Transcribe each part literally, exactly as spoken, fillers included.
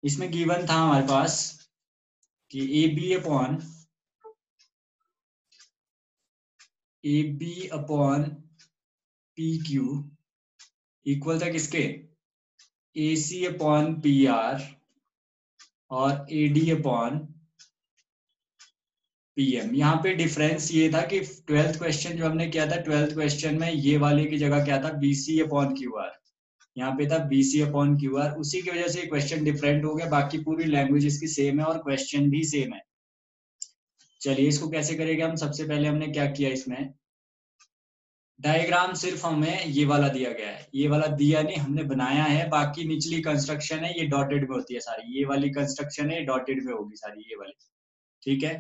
इसमें गिवन था हमारे पास कि A B upon A B upon P Q equal था किसके, A C upon P R और ए डी अपॉन पीएम। यहाँ पे डिफरेंस ये था कि ट्वेल्थ क्वेश्चन जो हमने किया था, ट्वेल्थ क्वेश्चन में ये वाले की जगह क्या था, बीसी अपॉन क्यू आर, यहाँ पे था बीसी अपॉन क्यू आर। उसी की वजह से क्वेश्चन डिफरेंट हो गया, बाकी पूरी लैंग्वेज इसकी सेम है और क्वेश्चन भी सेम है। चलिए इसको कैसे करेंगे हम। सबसे पहले हमने क्या किया, इसमें डायग्राम सिर्फ हमें ये वाला दिया गया है, ये वाला दिया नहीं, हमने बनाया है। बाकी निचली कंस्ट्रक्शन है ये डॉटेड में होती है सारी, ये वाली कंस्ट्रक्शन है डॉटेड में होगी सारी, ये वाली, ठीक है।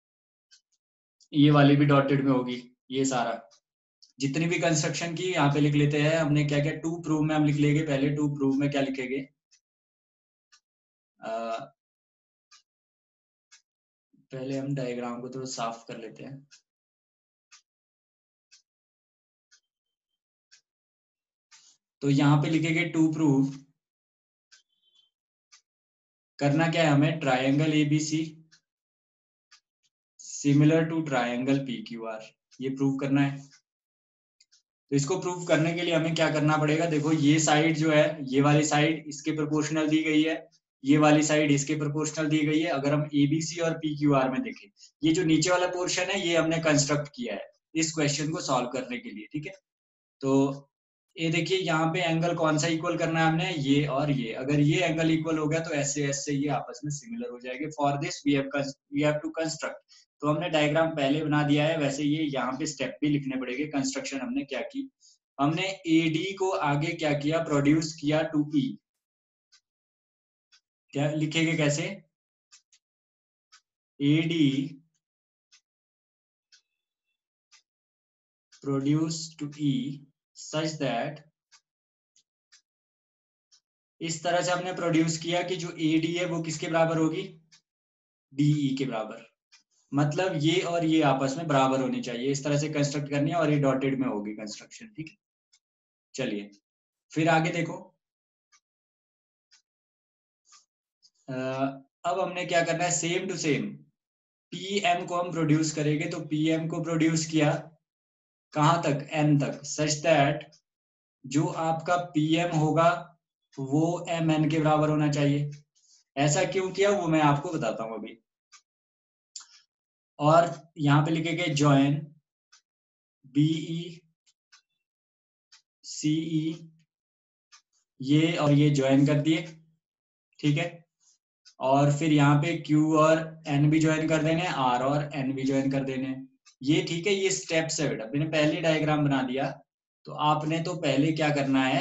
ये वाली भी डॉटेड में होगी, ये सारा जितनी भी कंस्ट्रक्शन की यहाँ पे लिख लेते हैं। हमने क्या क्या टू प्रूव में हम लिख लेंगे, पहले टू प्रूव में क्या लिखेंगे, आ, पहले हम डायग्राम को थोड़ा साफ कर लेते हैं। तो यहाँ पे लिखेंगे टू प्रूव, करना क्या है हमें, triangle ABC similar to triangle P Q R, ये प्रूव करना है। तो इसको प्रूव करने के लिए हमें क्या करना पड़ेगा, देखो ये साइड जो है, ये वाली साइड इसके प्रोपोर्शनल दी गई है, ये वाली साइड इसके प्रोपोर्शनल दी गई है। अगर हम एबीसी और पी क्यू आर में देखें, ये जो नीचे वाला पोर्शन है ये हमने कंस्ट्रक्ट किया है इस क्वेश्चन को सॉल्व करने के लिए, ठीक है। तो ये देखिए यहाँ पे एंगल कौन सा इक्वल करना है हमने, ये और ये। अगर ये एंगल इक्वल हो गया तो ऐसे ऐसे ये आपस में सिमिलर हो जाएंगे। For this we have we have to construct. तो हमने डायग्राम पहले बना दिया है, वैसे ये यहाँ पे स्टेप भी लिखने पड़ेंगे। कंस्ट्रक्शन हमने क्या की, हमने एडी को आगे क्या किया, प्रोड्यूस किया टू ई। क्या लिखेंगे कैसे, AD produce to E such that, इस तरह से हमने प्रोड्यूस किया कि जो एडी है वो किसके बराबर होगी, डीई के बराबर। मतलब ये और ये आपस में बराबर होनी चाहिए, इस तरह से कंस्ट्रक्ट करनी है और ये डॉटेड में होगी कंस्ट्रक्शन, ठीक है। चलिए फिर आगे देखो, आ, अब हमने क्या करना है, सेम टू सेम पीएम को हम प्रोड्यूस करेंगे। तो पीएम को प्रोड्यूस किया कहां तक, एन तक, सच दैट जो आपका पीएम होगा वो एम एन के बराबर होना चाहिए। ऐसा क्यों किया वो मैं आपको बताता हूं अभी। और यहाँ पे लिखेंगे जॉइन बीई सीई, ये और ये ज्वाइन कर दिए, ठीक है। और फिर यहाँ पे Q और N भी ज्वाइन कर देने, R और N भी ज्वाइन कर देने, ये ठीक है। ये स्टेप्स है बेटा, मैंने पहले डायग्राम बना दिया। तो आपने तो पहले क्या करना है,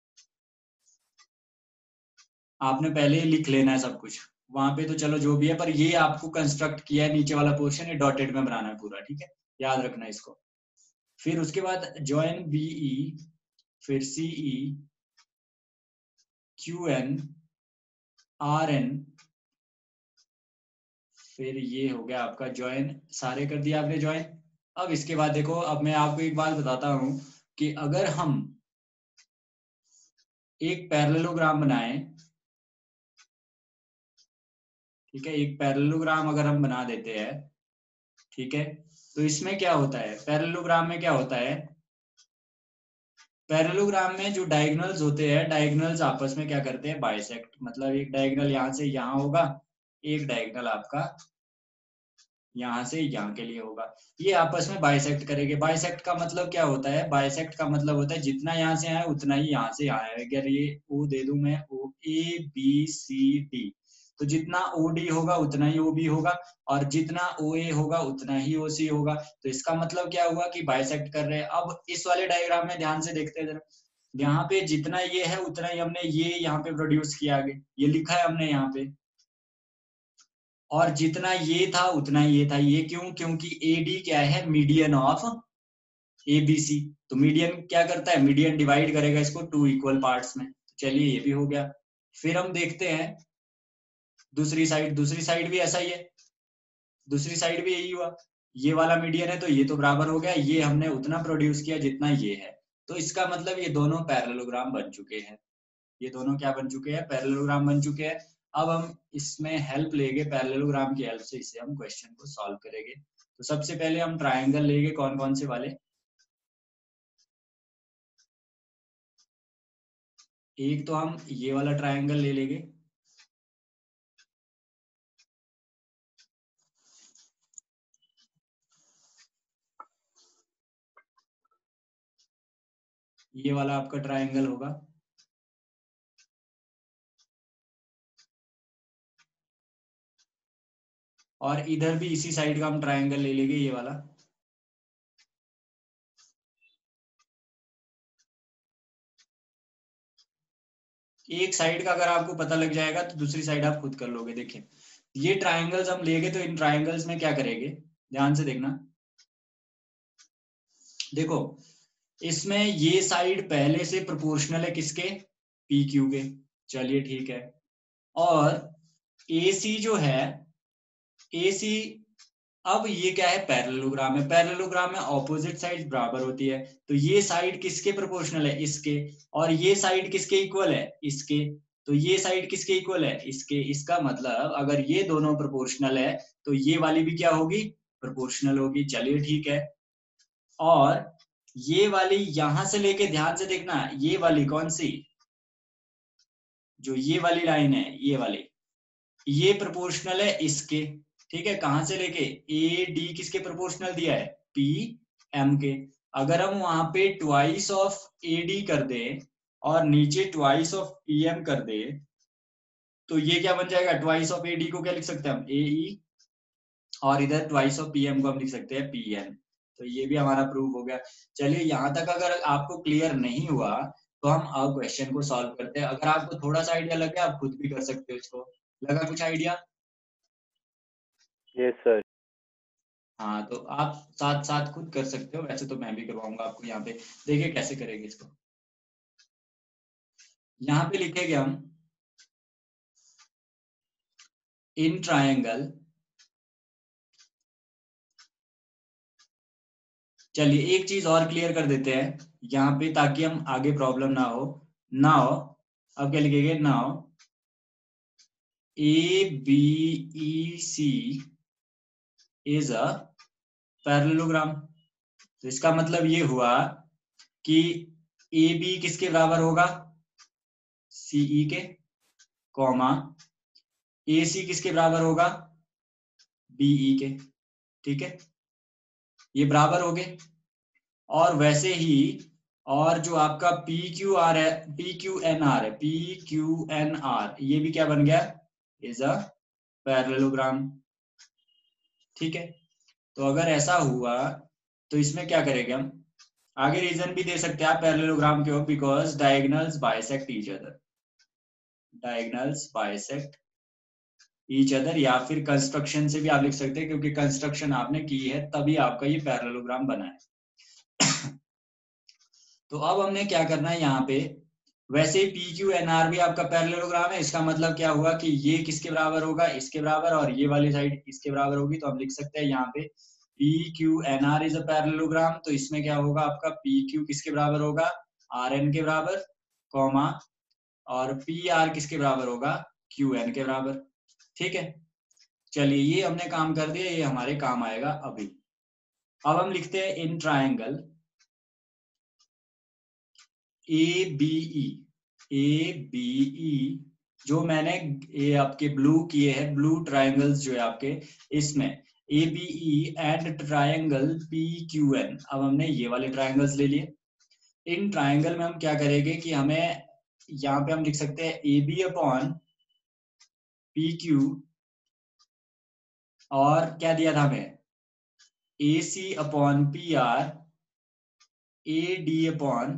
आपने पहले लिख लेना है सब कुछ वहां पे। तो चलो जो भी है, पर ये आपको कंस्ट्रक्ट किया है नीचे वाला पोर्शन, ये डॉटेड में बनाना है पूरा, ठीक है, याद रखना इसको। फिर उसके बाद ज्वाइन बीई, फिर सीई, क्यू एन, आर एन, फिर ये हो गया आपका ज्वाइन, सारे कर दिया आपने ज्वाइन। अब इसके बाद देखो, अब मैं आपको एक बात बताता हूं कि अगर हम एक पैरेललोग्राम बनाएं, ठीक है, एक पैरेललोग्राम अगर हम बना देते हैं, ठीक है, तो इसमें क्या होता है, पैरेललोग्राम में क्या होता है, पैरेललोग्राम में जो डायगोनल्स होते हैं, डायगोनल्स आपस में क्या करते हैं, बाइसेक्ट। मतलब एक डायगोनल यहाँ से यहाँ होगा, एक डायगोनल आपका यहाँ से यहाँ के लिए होगा, ये आपस में बाइसेक्ट करेंगे। बाइसेक्ट का मतलब क्या होता है, बाइसेक्ट का मतलब होता है जितना यहाँ से आए उतना ही यहाँ से यहाँ है। अगर ये ओ दे दूं मैं, ओ ए बी सी डी, तो जितना ओ डी होगा उतना ही ओ बी होगा, और जितना ओ ए होगा उतना ही ओ सी होगा। तो इसका मतलब क्या हुआ कि बाइसेक्ट कर रहे हैं। अब इस वाले डायग्राम में ध्यान से देखते हैं जरा, यहाँ पे जितना ये है उतना ही हमने ये यहाँ पे प्रोड्यूस किया, आगे ये लिखा है हमने यहाँ पे, और जितना ये था उतना ये था। ये क्यों, क्योंकि एडी क्या है, मीडियन ऑफ एबीसी। तो मीडियन क्या करता है, मीडियन डिवाइड करेगा इसको टू इक्वल पार्ट्स में। तो चलिए ये भी हो गया। फिर हम देखते हैं दूसरी साइड, दूसरी साइड भी ऐसा ही है, दूसरी साइड भी यही हुआ। ये वाला मीडियन है तो ये तो बराबर हो गया, ये हमने उतना प्रोड्यूस किया जितना ये है। तो इसका मतलब ये दोनों पैरेललोग्राम बन चुके हैं, ये दोनों क्या बन चुके हैं, पैरेललोग्राम बन चुके हैं। अब हम इसमें हेल्प लेंगे, पैरेललोग्राम की हेल्प से इसे हम क्वेश्चन को सॉल्व करेंगे। तो सबसे पहले हम ट्राइंगल लेंगे, कौन कौन से वाले, एक तो हम ये वाला ट्राइंगल ले लेंगे, ये वाला आपका ट्राइंगल होगा। और इधर भी इसी साइड का हम ट्राइंगल ले लेंगे, ये वाला। एक साइड का अगर आपको पता लग जाएगा तो दूसरी साइड आप खुद कर लोगे। देखिए ये ट्राइंगल्स हम लेंगे, तो इन ट्राइंगल्स में क्या करेंगे, ध्यान से देखना। देखो इसमें ये साइड पहले से प्रोपोर्शनल है किसके, पी क्यू के, चलिए ठीक है। और ए सी जो है, ए सी, अब ये क्या है, पैरेललोग्राम है, पैरेललोग्राम में ऑपोजिट साइड बराबर होती है, तो ये साइड किसके प्रोपोर्शनल है, इसके। और ये साइड किसके इक्वल है, इसके। तो ये साइड किसके इक्वल है, इसके। इसका मतलब अगर ये दोनों प्रोपोर्शनल है तो ये वाली भी क्या होगी, प्रोपोर्शनल होगी। चलिए ठीक है। और ये वाली यहां से लेके, ध्यान से देखना, ये वाली कौन सी, जो ये वाली लाइन है, ये वाली, ये प्रोपोर्शनल है इसके। ठीक है, कहां से लेके, ए डी किसके प्रोपोर्शनल दिया है, पी एम के। अगर हम वहां पे ट्वाइस ऑफ ए डी कर दे और नीचे ट्वाइस ऑफ पी एम कर दे, तो ये क्या बन जाएगा, ट्वाइस ऑफ ए डी को क्या लिख सकते हैं हम, ए ई, और इधर ट्वाइस ऑफ पी एम को हम लिख सकते हैं पी एन। तो ये भी हमारा प्रूफ हो गया। चलिए यहाँ तक अगर आपको क्लियर नहीं हुआ तो हम अब क्वेश्चन को सॉल्व करते हैं। अगर आपको थोड़ा सा आइडिया लग गया आप खुद भी कर सकते हो इसको। लगा कुछ आइडिया? Yes sir. हाँ तो आप साथ साथ खुद कर सकते हो, वैसे तो मैं भी करवाऊंगा आपको। यहाँ पे देखिए कैसे करेंगे इसको। यहाँ पे लिखेंगे हम इन ट्रायंगल, चलिए एक चीज और क्लियर कर देते हैं यहाँ पे ताकि हम आगे प्रॉब्लम ना हो। नाउ अब क्या लिखेंगे, now A B E C is a parallelogram. तो इसका मतलब ये हुआ कि ए बी किसके बराबर होगा, सीई के, कॉमा ए सी किसके बराबर होगा, बीई के। ठीक है, ये बराबर हो गए। और वैसे ही और जो आपका पी क्यू आर है, पी क्यू एन आर है, पी क्यू एन आर, ये भी क्या बन गया, इज अ पैरेललोग्राम। ठीक है, तो अगर ऐसा हुआ तो इसमें क्या करेंगे हम, आगे रीजन भी दे सकते हैं आप पैरेललोग्राम के हो, because diagonals bisect each other, diagonals bisect each other, या फिर कंस्ट्रक्शन से भी आप लिख सकते हैं, क्योंकि कंस्ट्रक्शन आपने की है तभी आपका ये पैरेललोग्राम बना है। तो अब हमने क्या करना है यहाँ पे, वैसे ही पी क्यू एन आर भी आपका पैरेललोग्राम है, इसका मतलब क्या हुआ कि ये किसके बराबर होगा, इसके बराबर, और ये वाली साइड इसके बराबर होगी। तो हम लिख सकते हैं यहाँ पे P Q N R is a parallelogram. तो इसमें क्या होगा आपका, पी क्यू किसके बराबर होगा, आर एन के बराबर, कॉमा, और पी आर किसके बराबर होगा, क्यू एन के बराबर। ठीक है, चलिए ये हमने काम कर दिया, ये हमारे काम आएगा अभी। अब हम लिखते हैं in triangle A B E, A B E, जो मैंने ये आपके ब्लू किए हैं, ब्लू ट्राइंगल्स जो है आपके, इसमें A B E and triangle P Q N. अब हमने ये वाले ट्राइंगल्स ले लिए। इन ट्राइंगल में हम क्या करेंगे कि हमें यहाँ पे हम लिख सकते हैं A B upon P Q, और क्या दिया था हमें, A C upon P R, A D upon,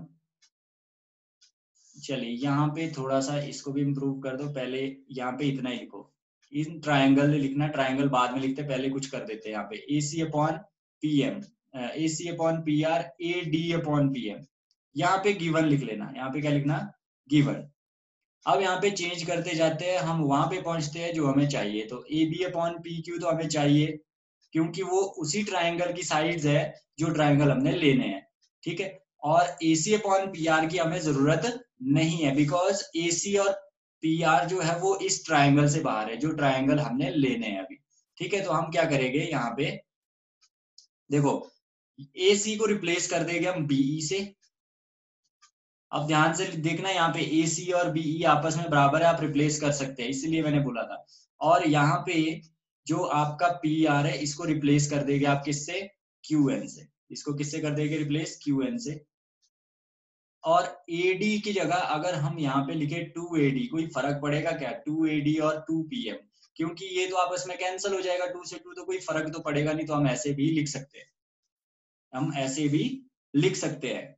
चलिए यहाँ पे थोड़ा सा इसको भी इम्प्रूव कर दो, पहले यहाँ पे इतना ही लिखो। इन ट्राइंगल लिखना, ट्राइंगल बाद में लिखते, पहले कुछ कर देते हैं। यहाँ पे A C upon P M, A C upon P R, A D upon P M. यहाँ पे गिवन लिख लेना, यहाँ पे क्या लिखना, गिवन। अब यहाँ पे चेंज करते जाते हैं, हम वहां पे पहुंचते हैं जो हमें चाहिए। तो A B upon P Q तो हमें चाहिए क्योंकि वो उसी ट्राइंगल की साइड्स है जो ट्राइंगल हमने लेने हैं। ठीक है, और A C upon P R की हमें जरूरत नहीं है, बिकॉज ए सी और पी आर जो है वो इस ट्राइंगल से बाहर है, जो ट्राइंगल हमने लेने हैं अभी। ठीक है, तो हम क्या करेंगे यहाँ पे, देखो ए सी को रिप्लेस कर देंगे हम बीई से। अब ध्यान से देखना, यहाँ पे ए सी और बीई आपस में बराबर है, आप रिप्लेस कर सकते हैं, इसलिए मैंने बोला था। और यहाँ पे जो आपका पी आर है इसको रिप्लेस कर देंगे आप किससे, क्यू एन से। इसको किससे कर देंगे रिप्लेस, क्यू एन से। और एडी की जगह अगर हम यहाँ पे लिखे टू एडी, कोई फर्क पड़ेगा क्या, टू एडी और टू पी एम, क्योंकि ये तो आपस में कैंसिल हो जाएगा, टू से टू तो कोई फर्क तो पड़ेगा नहीं, तो हम ऐसे भी लिख सकते हैं, हम ऐसे भी लिख सकते हैं।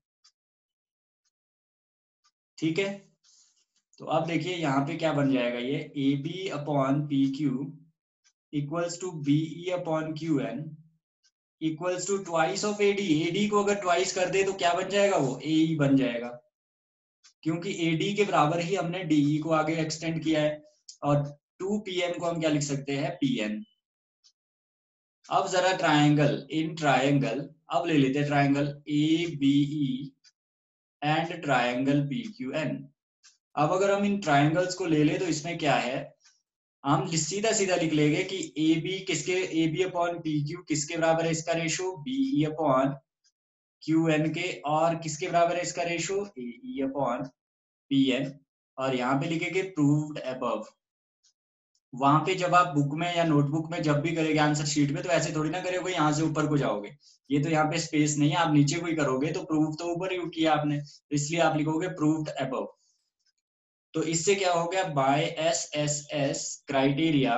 ठीक है, तो अब देखिए यहाँ पे क्या बन जाएगा, ये A B upon P Q equals to BE upon Q N equals to twice of AD. AD को अगर ट्वाइस कर दे तो क्या बन जाएगा, वो ए बन जाएगा, क्योंकि एडी के बराबर ही हमने डीई को आगे एक्सटेंड किया है। और टू पी एम को हम क्या लिख सकते हैं, पी एन। अब जरा ट्रायंगल, इन ट्रायंगल अब ले लेते हैं triangle A B E and triangle P Q N. अब अगर हम इन ट्रायंगल्स को ले ले तो इसमें क्या है, हम सीधा सीधा लिख लेंगे कि ए बी किसके, A B upon P Q किसके बराबर है, इसका ratio BE upon Q N के, और किसके बराबर है इसका ratio, A upon P N. और यहाँ पे लिखेंगे प्रूव्ड अबव। वहां पे जब आप बुक में या नोटबुक में जब भी करेंगे आंसर शीट में, तो ऐसे थोड़ी ना करोगे यहाँ से ऊपर को जाओगे, ये तो यहाँ पे स्पेस नहीं है, आप नीचे को ही करोगे, तो प्रूव तो ऊपर ही किया आपने, तो इसलिए आप लिखोगे प्रूव्ड अबव। तो इससे क्या हो गया, by S S S criteria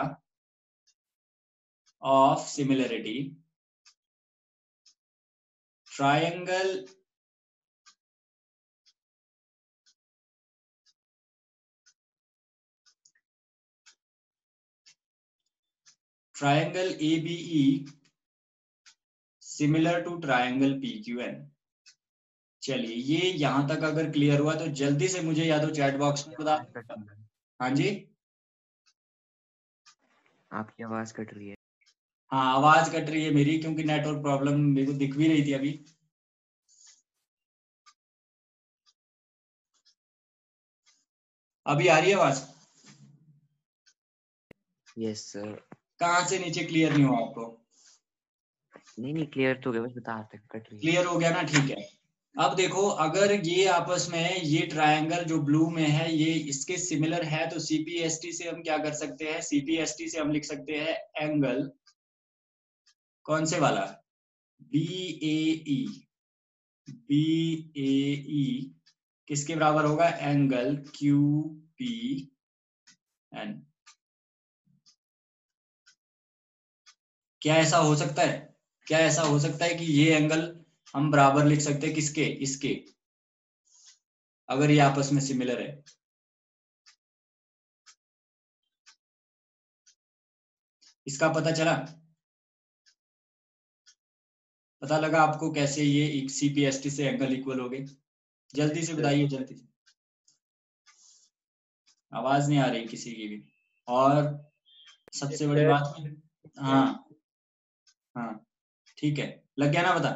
of similarity triangle triangle A B E similar to triangle P Q N. चलिए, ये यहां तक अगर क्लियर हुआ तो जल्दी से मुझे या तो चैट बॉक्स में बता। हाँ जी, आपकी आवाज कट रही है। हाँ आवाज कट रही है मेरी, क्योंकि नेटवर्क प्रॉब्लम मेरे को दिख भी रही थी अभी। अभी आ रही है आवाज? Yes sir. कहाँ से नीचे क्लियर नहीं हुआ आपको? नहीं नहीं क्लियर तो हो गया, बस बता रहे थे कट रही है। क्लियर हो गया ना, ठीक है। अब देखो, अगर ये आपस में ये ट्रायंगल जो ब्लू में है ये इसके सिमिलर है, तो सीपीएसटी से हम क्या कर सकते हैं, सीपीएसटी से हम लिख सकते हैं एंगल, कौन से वाला, बी ए ई। बी ए ई किसके बराबर होगा, एंगल क्यू पी एन। क्या ऐसा हो सकता है, क्या ऐसा हो सकता है कि ये एंगल हम बराबर लिख सकते हैं किसके, इसके, अगर ये आपस में सिमिलर है? इसका पता चला, पता लगा आपको कैसे ये सीपीएसटी से एंगल इक्वल हो गए? जल्दी से बताइए, जल्दी से। आवाज नहीं आ रही किसी की भी। और सबसे बड़ी बात, हाँ हाँ ठीक है, लग गया ना पता?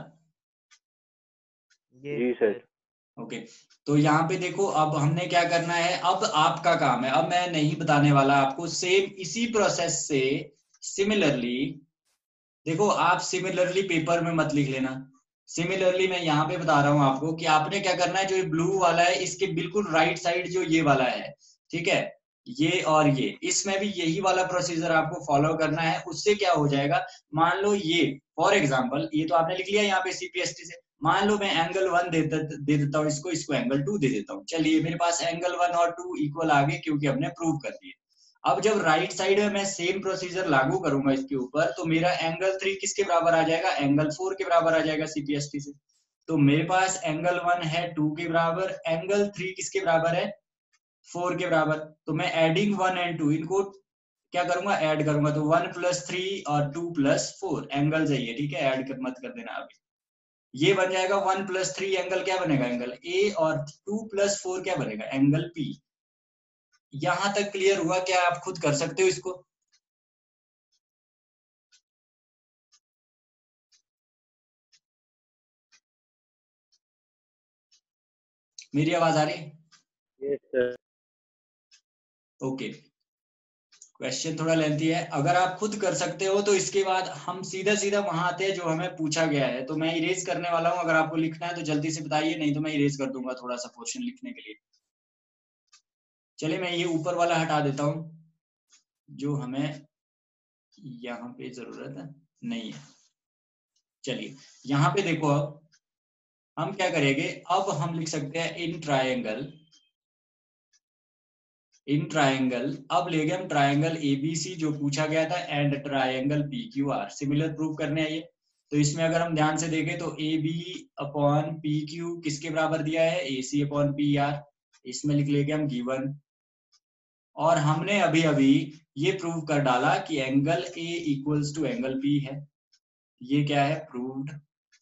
जी सर। ओके, तो यहाँ पे देखो, अब हमने क्या करना है, अब आपका काम है, अब मैं नहीं बताने वाला आपको, सेम इसी प्रोसेस से सिमिलरली, देखो आप सिमिलरली पेपर में मत लिख लेना, सिमिलरली मैं यहाँ पे बता रहा हूँ आपको कि आपने क्या करना है, जो ये ब्लू वाला है इसके बिल्कुल राइट साइड जो ये वाला है, ठीक है, ये और ये, इसमें भी यही वाला प्रोसीजर आपको फॉलो करना है। उससे क्या हो जाएगा, मान लो ये, फॉर एग्जांपल ये तो आपने लिख लिया यहाँ पे सीपीएसटी से, मान लो मैं एंगल वन दे, दे देता हूँ इसको, इसको एंगल टू दे देता हूँ। चलिए, मेरे पास एंगल वन और टू इक्वल आ गए, क्योंकि हमने प्रूव कर दिए। अब जब राइट साइड में मैं सेम प्रोसीजर लागू करूंगा इसके ऊपर, तो मेरा एंगल थ्री किसके बराबर आ जाएगा, एंगल फोर के बराबर आ जाएगा सीपीएसटी से। तो मेरे पास एंगल वन है टू के बराबर, एंगल थ्री किसके बराबर है, फोर के बराबर। तो मैं एडिंग वन एंड टू, इनको क्या करूंगा, ऐड करूंगा, तो वन प्लस थ्री और टू प्लस फोर एंगल चाहिए, ठीक है, ऐड कर मत कर देना अभी। ये बन जाएगा वन प्लस थ्री एंगल क्या बनेगा, एंगल ए, और टू प्लस फोर क्या बनेगा, एंगल पी। यहां तक क्लियर हुआ क्या, आप खुद कर सकते हो इसको? मेरी आवाज आ रही है? Yes sir. ओके, क्वेश्चन थोड़ा लेंथी है, अगर आप खुद कर सकते हो तो इसके बाद हम सीधा सीधा वहां आते हैं जो हमें पूछा गया है। तो मैं इरेज करने वाला हूं, अगर आपको लिखना है तो जल्दी से बताइए, नहीं तो मैं इरेज कर दूंगा थोड़ा सा पोर्शन लिखने के लिए। चलिए मैं ये ऊपर वाला हटा देता हूं जो हमें यहाँ पे जरूरत है नहीं है। चलिए यहाँ पे देखो, अब हम क्या करेंगे, अब हम लिख सकते हैं इन ट्रायंगल, इन ट्रायंगल अब लेंगे हम ट्रायंगल एबीसी जो पूछा गया था and triangle PQR, similar prove करने आइए। तो इसमें अगर हम ध्यान से देखें तो A B upon P Q किसके बराबर दिया है, A C upon P R, इसमें लिख लेंगे हम गिवन। और हमने अभी अभी ये प्रूव कर डाला कि angle A equals to angle P है, ये क्या है, प्रूव्ड।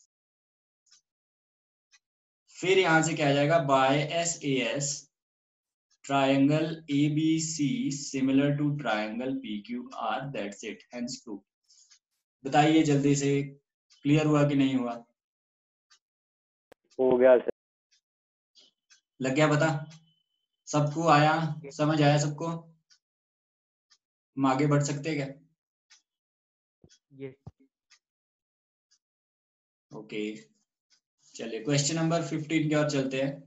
फिर यहां से क्या आ जाएगा, by S A S triangle A B C similar to triangle P Q R, that's it, hence proof। बताइए जल्दी से, क्लियर हुआ कि नहीं हुआ? हो गया सर। लग गया पता? सबको आया, समझ आया सबको? हम आगे बढ़ सकते हैं क्या? ये ओके, चलिए क्वेश्चन नंबर फिफ्टीन की ओर चलते हैं।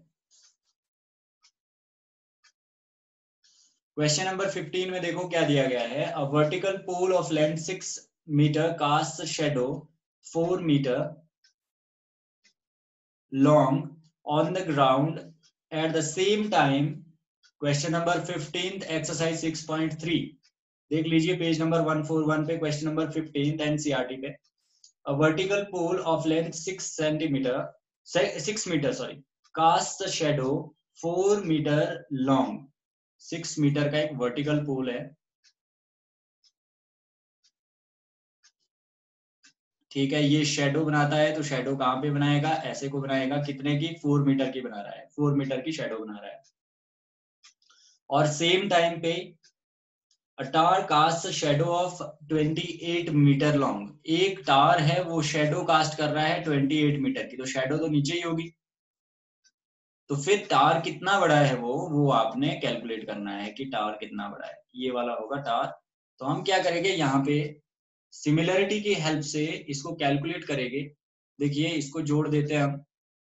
क्वेश्चन नंबर फिफ्टीन में देखो क्या दिया गया है, a vertical pole of length six metre cast shadow four metre long on the ground at the same time। Question number fifteen exercise six point three, देख लीजिए page number one four one पे, question number fifteen NCERT पे। A vertical pole of length six centimetre six metre sorry cast shadow four metre long, six metre का एक vertical पोल है, ठीक है। ये शेडो बनाता है, तो शेडो कहाँ पे बनाएगा, ऐसे को बनाएगा, कितने की, फोर मीटर की बना रहा है, फोर मीटर की शेडो बना रहा है। और सेम टाइम पे a tower cast shadow of twenty eight metre long, एक टावर है वो शेडो कास्ट कर रहा है ट्वेंटी एट मीटर की, तो शेडो तो नीचे ही होगी, तो फिर टावर कितना बड़ा है वो वो आपने कैलकुलेट करना है कि टावर कितना बड़ा है, ये वाला होगा टावर। तो हम क्या करेंगे, यहाँ पे सिमिलरिटी की हेल्प से इसको कैलकुलेट करेंगे। देखिए इसको जोड़ देते हैं हम,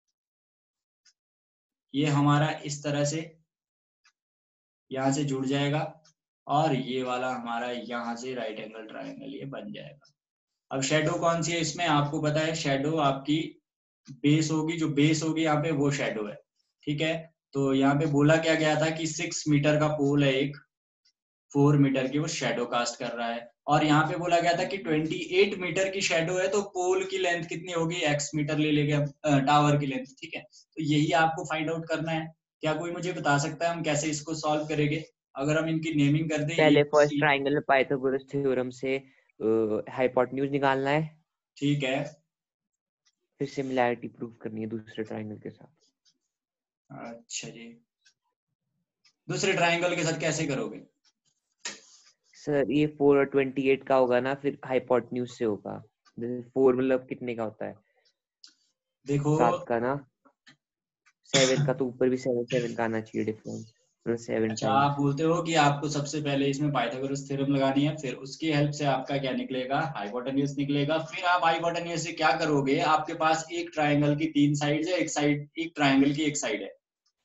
ये हमारा इस तरह से यहाँ से जुड़ जाएगा, और ये वाला हमारा यहाँ से राइट एंगल ट्रायंगल ये बन जाएगा। अब शेडो कौन सी है इसमें, आपको पता है, शेडो आपकी बेस होगी, जो बेस होगी यहाँ पे वो शेडो है, ठीक है। तो यहाँ पे बोला क्या गया था कि सिक्स मीटर का पोल है एक, फोर मीटर की वो शेडो कास्ट कर रहा है, और यहाँ पे बोला गया था कि ट्वेंटी एट मीटर की शेडो है, तो पोल की लेंथ कितनी होगी, एक्स मीटर ले लेंगे टावर की लेंथ, ठीक है। तो यही आपको फाइंड आउट करना है। क्या कोई मुझे बता सकता है हम कैसे इसको सॉल्व करेंगे? अगर हम इनकी नेमिंग कर दें, पहले फर्स्ट ट्रायंगल में पाइथागोरस थ्योरम से हाइपोटेन्यूज निकालना है, ठीक है, फिर सिमिलैरिटी प्रूफ करनी है दूसरे ट्रायंगल के साथ। अच्छा जी, दूसरे ट्रायंगल के साथ कैसे करोगे? सर ये फोर और ट्वेंटी एट का होगा ना, फिर हाइपोटेन्यूज से होगा। फोर मतलब कितने का होता है, देखो सात का ना, सेवन का तो ऊपर भी सेवन सेवन का आना चाहिए डिफरेंस, मतलब सेवन अच्छा, आप टाइम्स। बोलते हो कि आपको सबसे पहले इसमें पाइथागोरस थ्योरम लगानी है, फिर उसकी हेल्प से आपका क्या निकलेगा, हाइपोटेन्यूज निकलेगा। फिर आप हाइपोटेन्यूज से क्या करोगे, आपके पास एक ट्रायंगल की तीन साइड है, एक साइड एक ट्रायंगल की एक साइड है,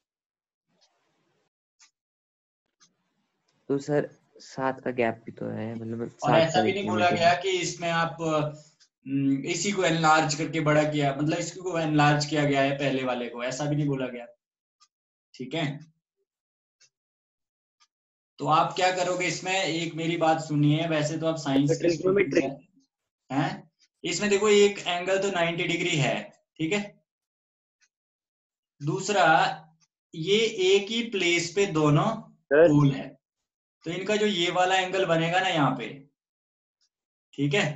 तो सर सात का गैप भी तो है, मतलब और सात ऐसा का भी नहीं देखिए बोला मैं गया कि इसमें आप हम्म, इसी को एनलार्ज करके बड़ा किया, मतलब इसी को एनलार्ज किया गया है पहले वाले को, ऐसा भी नहीं बोला गया, ठीक है। तो आप क्या करोगे इसमें, एक मेरी बात सुनिए, वैसे तो आप साइंस के स्टूडेंट हैं, हैं? इसमें देखो एक एंगल तो नाइंटी डिग्री है, ठीक है। दूसरा, ये एक ही प्लेस पे दोनों पोल है, तो इनका जो ये वाला एंगल बनेगा ना यहाँ पे, ठीक है,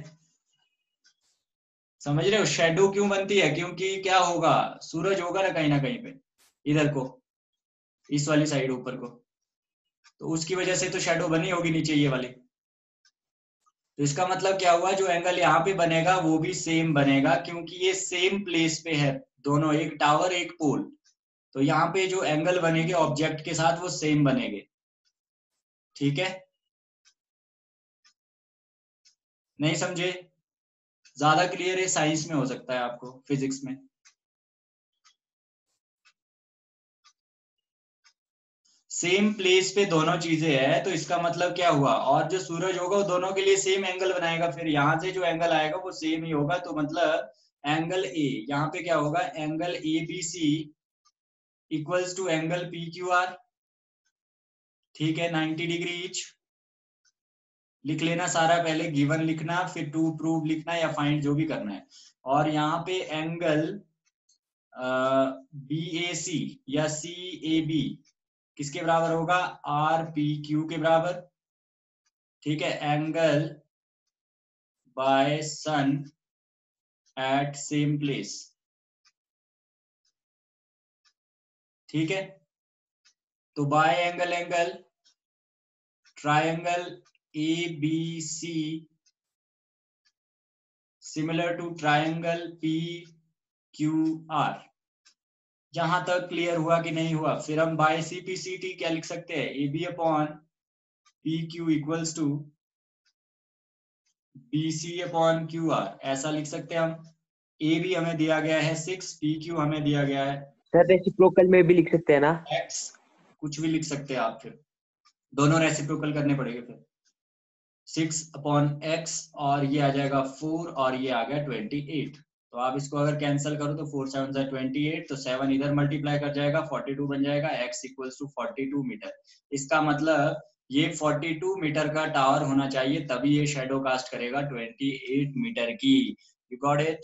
समझ रहे हो, शेडो क्यों बनती है, क्योंकि क्या होगा, सूरज होगा ना कहीं ना कहीं पे, इधर को, इस वाली साइड ऊपर को, तो उसकी वजह से तो शेडो बनी होगी नीचे ये वाली। तो इसका मतलब क्या हुआ, जो एंगल यहाँ पे बनेगा वो भी सेम बनेगा, क्योंकि ये सेम प्लेस पे है दोनों, एक टावर एक पोल, तो यहाँ पे जो एंगल बनेंगे ऑब्जेक्ट के साथ वो सेम बनेंगे, ठीक है, नहीं समझे? ज्यादा क्लियर है साइंस में हो सकता है आपको, फिजिक्स में। सेम प्लेस पे दोनों चीजें है तो इसका मतलब क्या हुआ, और जो सूरज होगा वो दोनों के लिए सेम एंगल बनाएगा, फिर यहाँ से जो एंगल आएगा वो सेम ही होगा, तो मतलब एंगल ए, यहाँ पे क्या होगा, angle A B C equals to angle P Q R. ठीक है, नाइंटी डिग्री ईच। लिख लेना सारा, पहले गिवन लिखना, फिर टू प्रूव लिखना या फाइंड, जो भी करना है। और यहाँ पे एंगल बी ए सी या सी ए बी किसके बराबर होगा, आर पी क्यू के बराबर। ठीक है, angle by son at same place. ठीक है, तो by angle angle triangle A B C similar to triangle P Q R. जहां तक क्लियर हुआ कि नहीं हुआ? फिर हम by C P C T क्या लिख सकते हैं, A B upon P Q equals to B C upon Q R, ऐसा लिख सकते हैं हम। ए भी हमें दिया गया है सिक्स, पी क्यू हमें दिया गया है सर रेसिप्रोकल में भी लिख सकते हैं ना? एक्स, कुछ भी लिख सकते हैं आप, फिर दोनों रेसिप्रोकल करने पड़ेंगे। फिर सिक्स अपॉन एक्स और ये आ जाएगा फोर और ये आ गया ट्वेंटी एट। तो आप इसको अगर कैंसिल करो तो फोर सेवन जा ट्वेंटी एट, तो सेवन इधर मल्टीप्लाई कर जाएगा, फोर्टी टू बन जाएगा, x equals to forty two metre. इसका मतलब ये फोर्टी टू मीटर का टावर होना चाहिए, तभी ये शेडो कास्ट करेगा ट्वेंटी एट मीटर की। You got it?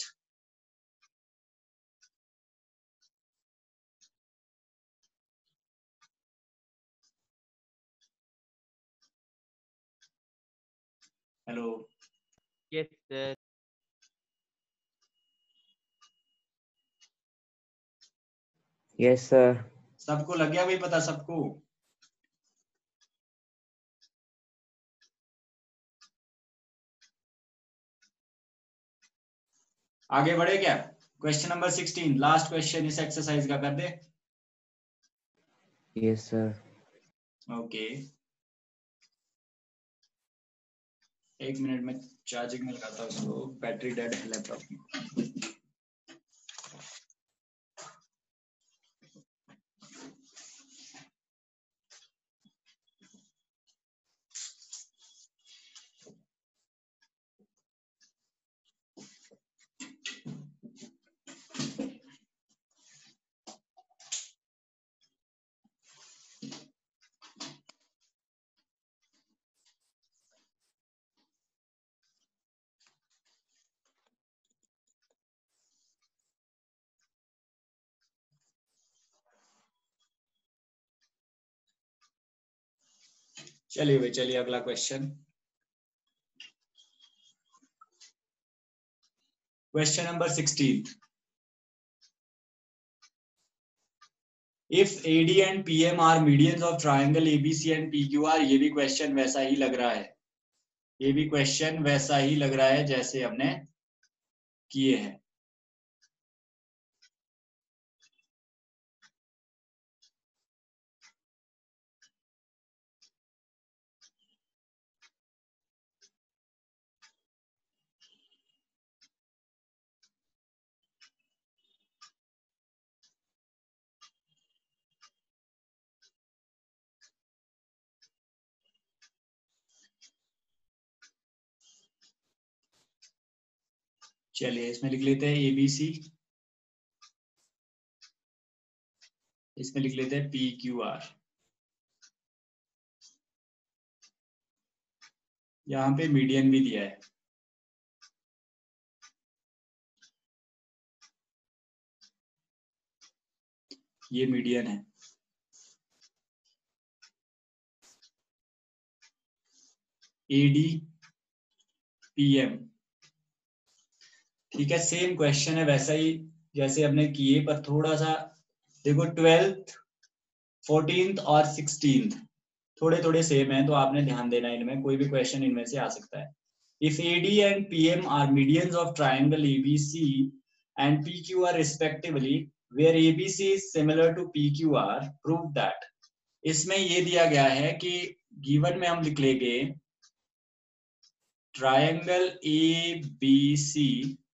Hello? Yes sir. Yes sir. सबको लग गया भाई पता सबको? आगे बढ़े क्या? Question number sixteen, last question इस एक्सरसाइज का कर दे। Yes sir. ओके, एक मिनट में चार्जिंग में लगाता हूँ, तो बैटरी डेड है लैपटॉप की। चलिए भाई, चलिए अगला question. Question number sixteen, if A D and P M are medians of triangle A B C and P Q R, ये भी क्वेश्चन वैसा ही लग रहा है, ये भी क्वेश्चन वैसा ही लग रहा है जैसे हमने किए हैं। चलिए इसमें लिख लेते हैं A B C, इसमें लिख लेते हैं P Q R। यहाँ पे मीडियन भी दिया है, ये मीडियन है। A D P M, ठीक है, सेम क्वेश्चन है वैसा ही जैसे हमने किए, पर थोड़ा सा देखो, ट्वेल्थ फोर्टीन्थ और सिक्सटीन्थ थोड़े थोड़े सेम है, तो आपने ध्यान देना इनमें, कोई भी क्वेश्चन इनमें से आ सकता है। If A D and P M are medians of triangle A B C and P Q R respectively, where A B C is similar to P Q R, prove that। इसमें ये दिया गया है कि गिवन में हम लिख लेंगे triangle A B C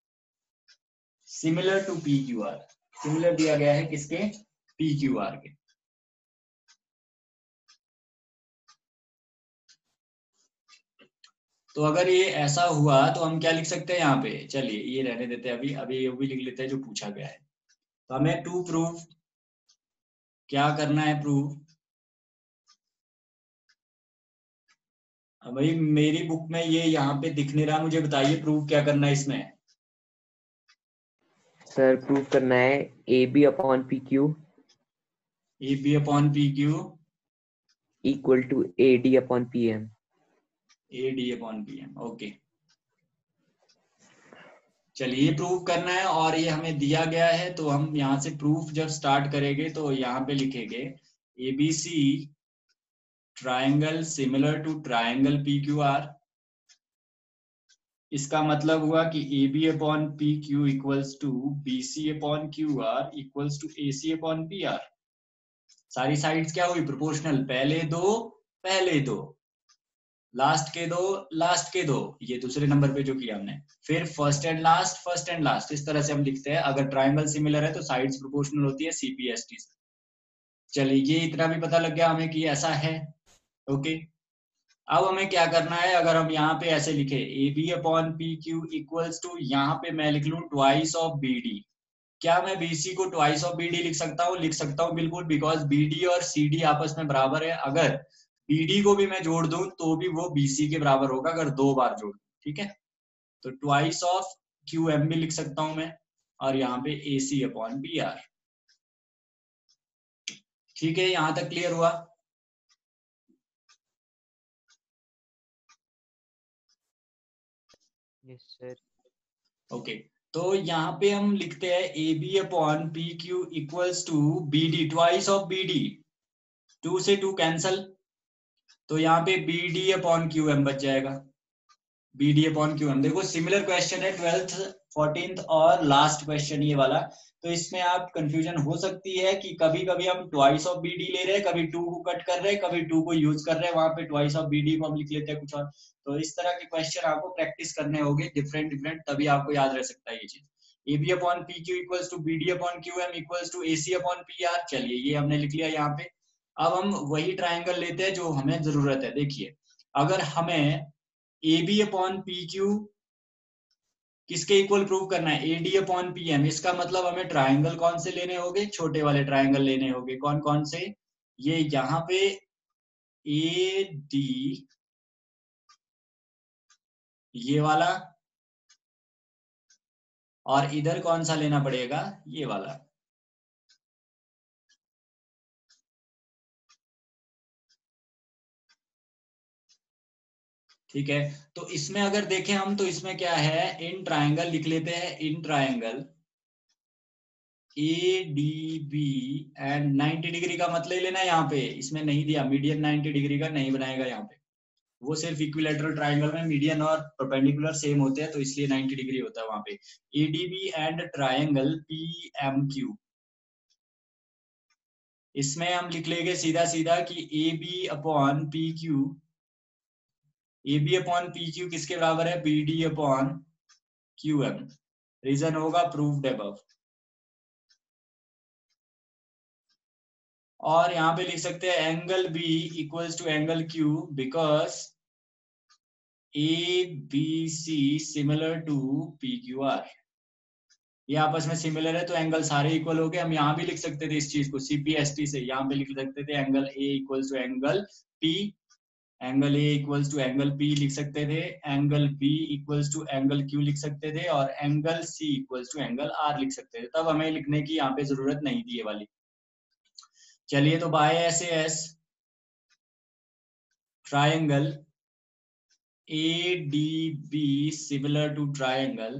similar to P Q R. Similar दिया गया है किसके? पी क्यू आर के। तो अगर ये ऐसा हुआ तो हम क्या लिख सकते हैं यहाँ पे? चलिए ये रहने देते हैं, अभी अभी ये भी लिख लेते हैं जो पूछा गया है। तो हमें टू प्रूव क्या करना है? प्रूव, भाई मेरी बुक में ये यहाँ पे दिख नहीं रहा, मुझे बताइए प्रूव क्या करना है इसमें? सर प्रूव करना है A B upon P Q A B upon P Q equal to A D upon P M. A D upon P M. Okay, चलिए प्रूव करना है और ये हमें दिया गया है। तो हम यहाँ से प्रूफ जब स्टार्ट करेंगे तो यहाँ पे लिखेंगे A B C triangle similar to triangle P Q R. इसका मतलब हुआ कि A B upon P Q equals to B C upon Q R equals to A C upon P R. सारी साइड्स क्या हुई? प्रोपोर्शनल। पहले दो पहले दो, लास्ट के दो लास्ट के दो, ये दूसरे नंबर पे जो किया हमने। फिर first and last first and last, इस तरह से हम लिखते हैं। अगर ट्राइंगल सिमिलर है तो साइड्स प्रोपोर्शनल होती है सीपीएसटी से। चलिए ये इतना भी पता लग गया हमें कि ऐसा है। ओके, अब हमें क्या करना है? अगर हम यहाँ पे ऐसे लिखे A B upon P Q equals to, यहाँ पे मैं लिख लूं ट्वाइस ऑफ बी डी। क्या मैं बीसी को ट्वाइस ऑफ बीडी लिख सकता हूँ? लिख सकता हूँ बिल्कुल, बिकॉज बीडी और सीडी आपस में बराबर है। अगर बीडी को भी मैं जोड़ दूं तो भी वो बीसी के बराबर होगा अगर दो बार जोड़ दूं। ठीक है, तो ट्वाइस ऑफ क्यू एम भी लिख सकता हूं मैं, और यहाँ पे A C upon B R. ठीक है, यहां तक क्लियर हुआ? Yes sir. ओके, तो यहाँ पे हम लिखते हैं A B upon P Q equals to B D twice of B D. Two से टू कैंसल, तो यहाँ पे B D upon Q M बच जाएगा। B D upon Q M. देखो सिमिलर क्वेश्चन है ट्वेल्थ फोर्टींथ और लास्ट क्वेश्चन ये वाला। तो इसमें आप कंफ्यूजन हो सकती है कि कभी कभी हम ट्वाइस ऑफ बी डी ले रहे हैं, कभी टू को कट कर रहे हैं, कभी टू को यूज कर रहे हैं, वहां पे ट्वाइस ऑफ बी डी को हम लिख लेते हैं कुछ और। तो इस तरह के क्वेश्चन आपको प्रैक्टिस करने होंगे डिफरेंट डिफरेंट, तभी आपको याद रह सकता है ये चीज। A B upon P Q equals to B D upon Q M equals to A C upon P R. चलिए ये हमने लिख लिया यहाँ पे। अब हम वही ट्राइंगल लेते हैं जो हमें जरूरत है। देखिए, अगर हमें A B upon P Q किसके इक्वल प्रूव करना है? A D upon P M. इसका मतलब हमें ट्राइंगल कौन से लेने होंगे? छोटे वाले ट्राइंगल लेने होंगे। कौन कौन से? ये यहाँ पे ए डी, ये वाला, और इधर कौन सा लेना पड़ेगा? ये वाला। ठीक है, तो इसमें अगर देखें हम तो इसमें क्या है? इन ट्राइंगल लिख लेते हैं। In triangle A D B and ninety degree का मतलब लेना है यहाँ पे। इसमें नहीं दिया, मीडियन नाइंटी डिग्री का नहीं बनाएगा यहाँ पे। वो सिर्फ इक्विलैटरल ट्राइंगल में मीडियन और परपेंडिकुलर सेम होते हैं, तो इसलिए नाइंटी डिग्री होता है वहां पे। ADB and triangle P M Q, इसमें हम लिख लेंगे सीधा सीधा कि A B upon P Q, A B upon P Q किसके बराबर है? B D upon Q M. Reason होगा प्रूव्ड अबव। और यहाँ पे लिख सकते हैं angle B equals to angle Q because A B C similar to P Q R. ये आपस में सिमिलर है तो एंगल सारे इक्वल हो गए। हम यहाँ भी लिख सकते थे इस चीज को सीपीएसटी से, यहाँ पे लिख सकते थे angle A equals to angle P, angle A equals to angle P लिख सकते थे, angle B equals to angle Q लिख सकते थे, और angle C equals to angle R लिख सकते थे। तब हमें लिखने की यहाँ पे जरूरत नहीं थी ये वाली। चलिए, तो by S S triangle A D B similar to triangle.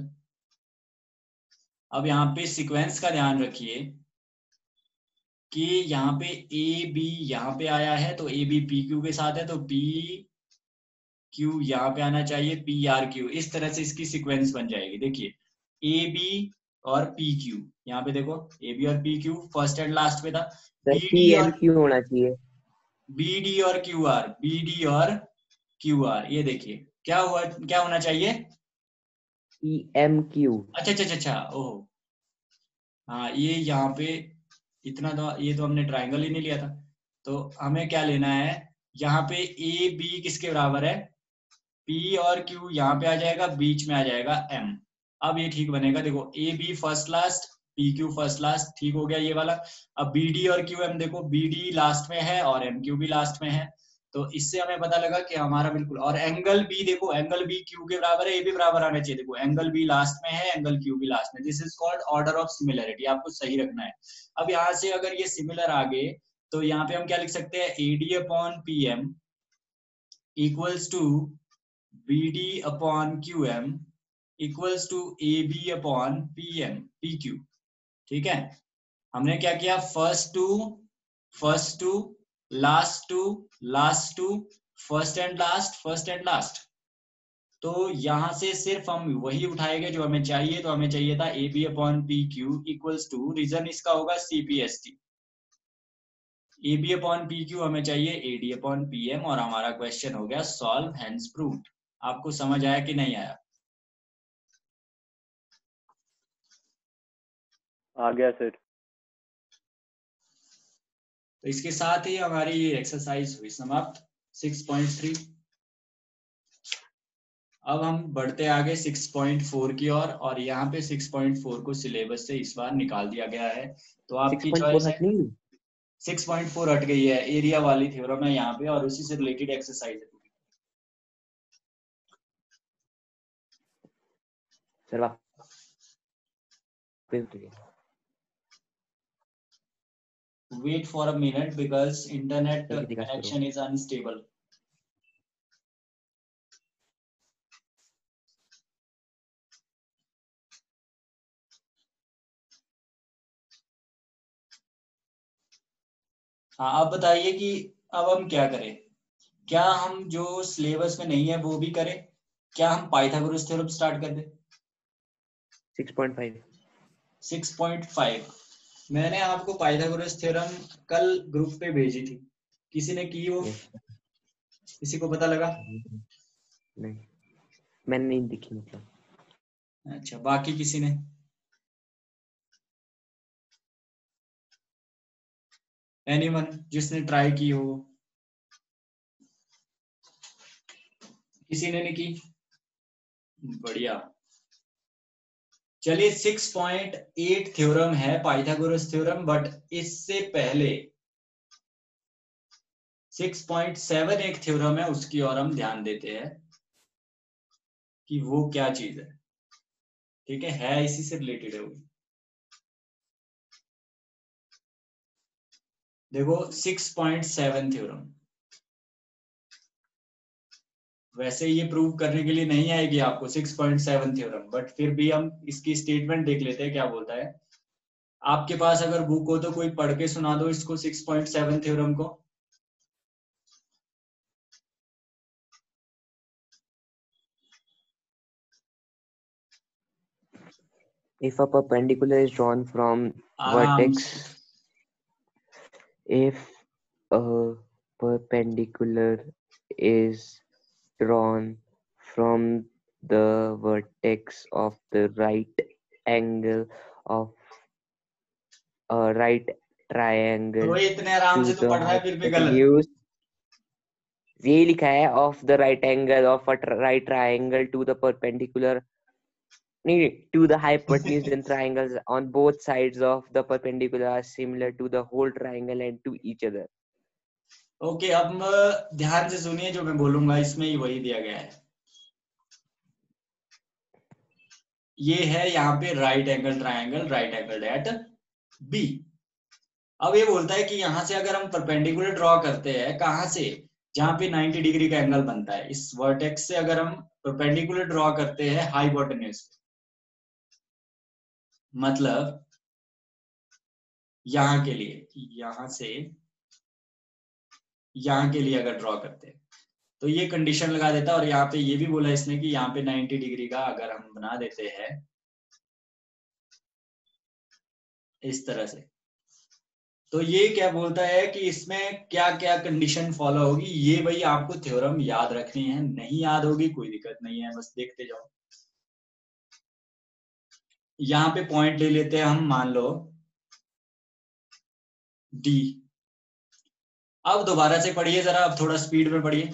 अब यहाँ पे सीक्वेंस का ध्यान रखिए कि यहाँ पे ए बी यहाँ पे आया है तो ए बी पी क्यू के साथ है, तो पी क्यू यहाँ पे आना चाहिए, पी आर क्यू। इस तरह से इसकी सीक्वेंस बन जाएगी। देखिए ए बी और पी क्यू, यहाँ पे देखो ए बी और P Q first and last पे था। Sir B P D M और क्यू होना चाहिए। बी डी और क्यू आर, बी डी और क्यू आर, ये देखिए क्या हुआ, क्या होना चाहिए, पी एम क्यू। अच्छा अच्छा अच्छा अच्छा, ओह हाँ, ये यहाँ पे इतना तो, ये तो हमने ट्रायंगल ही नहीं लिया था, तो हमें क्या लेना है, यहाँ पे ए बी किसके बराबर है, P और Q यहाँ पे आ जाएगा, बीच में आ जाएगा M। अब ये ठीक बनेगा, देखो A B first last, P Q first last, ठीक हो गया ये वाला। अब बी डी और क्यू एम, देखो बी डी लास्ट में है और एम क्यू भी लास्ट में है, तो इससे हमें पता लगा कि हमारा बिल्कुल, और एंगल बी देखो, एंगल बी क्यू के बराबर है, ये भी बराबर आना चाहिए, देखो एंगल बी लास्ट में है, एंगल क्यू भी लास्ट में, this is called order of similarity, आपको सही रखना है। अब यहाँ से अगर ये सिमिलर आ गए, तो यहाँ पे हम क्या लिख सकते हैं, A D upon P M equals to B D upon Q M equals to A B upon P M P Q, ठीक है। हमने क्या किया, first to first to last to last to first and last first and last, तो यहां से सिर्फ हम वही उठाएंगे जो हमें चाहिए, तो हमें चाहिए था A B upon P Q equals to, reason इसका होगा C P S T, A B upon P Q हमें चाहिए A D upon P M, और हमारा क्वेश्चन हो गया सॉल्व, हेंस प्रूव्ड। आपको समझ आया कि नहीं आया? आ गया सर। तो इसके साथ ही हमारी एक्सरसाइज हुई समाप्त, सिक्स पॉइंट थ्री। अब हम बढ़ते आगे सिक्स पॉइंट फोर की ओर, और यहाँ पे सिक्स पॉइंट फोर को सिलेबस से इस बार निकाल दिया गया है, तो आपकी चॉइस है। सिक्स पॉइंट फोर हट गई है, एरिया वाली थ्योरम है यहाँ पे, और उसी से रिलेटेड एक्सरसाइज है। Wait for a minute because internet connection is unstable. हाँ, अब बताइए कि अब हम क्या करें, क्या हम जो सिलेबस में नहीं है वो भी करें, क्या हम पाइथागोरस थ्योरम स्टार्ट कर दें? Six point five six point five मैंने आपको पाइथागोरस थ्योरम कल ग्रुप पे भेजी थी, किसी ने की वो? किसी को पता लगा? नहीं, मैंने नहीं देखी मतलब। अच्छा, बाकी किसी ने? एनीवन जिसने ट्राई की हो? किसी ने नहीं की? बढ़िया। चलिए, सिक्स पॉइंट एट थ्योरम है पाइथागोरस थ्योरम, बट इससे पहले सिक्स पॉइंट सेवन एक थ्योरम है, उसकी ओर हम ध्यान देते हैं कि वो क्या चीज है। ठीक है है इसी से रिलेटेड है वो। देखो, सिक्स पॉइंट सेवन थ्योरम वैसे ये प्रूव करने के लिए नहीं आएगी आपको six point seven theorem, but फिर भी हम इसकी स्टेटमेंट देख लेते हैं क्या बोलता है। आपके पास अगर बुक हो तो कोई पढ़ के सुना दो इसको, सिक्स पॉइंट सेवन थ्योरम को। If a perpendicular is drawn from आराम vertex, से। if a perpendicular is drawn from the vertex of the right angle of a right triangle तो इतने आराम to से तो the पढ़ रहा है फिर भी गलत। hypotenuse, ये लिखा है of the right angle of a tri- right triangle to the perpendicular, नहीं, to the hypotenuse, then triangles on both sides of the perpendicular are similar to the whole triangle and to each other. Okay, अब ध्यान से सुनिए जो मैं बोलूंगा, इसमें ही वही दिया गया है। ये है यहाँ पे right angle triangle, right angle at B. अब ये बोलता है कि यहां से अगर हम परपेंडिकुलर ड्रॉ करते हैं, कहां से, जहां पे नाइंटी डिग्री का एंगल बनता है, इस वर्टेक्स से अगर हम परपेंडिकुलर ड्रॉ करते हैं हाइपोटेन्यूज, मतलब यहां के लिए, यहां से यहां के लिए अगर ड्रॉ करते हैं, तो ये कंडीशन लगा देता है। और यहाँ पे ये भी बोला इसने कि यहाँ पे नाइंटी डिग्री का अगर हम बना देते हैं इस तरह से, तो ये क्या बोलता है कि इसमें क्या क्या कंडीशन फॉलो होगी, ये भाई आपको थ्योरम याद रखनी है, नहीं याद होगी कोई दिक्कत नहीं है, बस देखते जाओ। यहाँ पे पॉइंट ले लेते हैं हम, मान लो डी। अब दोबारा से पढ़िए जरा, अब थोड़ा स्पीड में पढ़िए।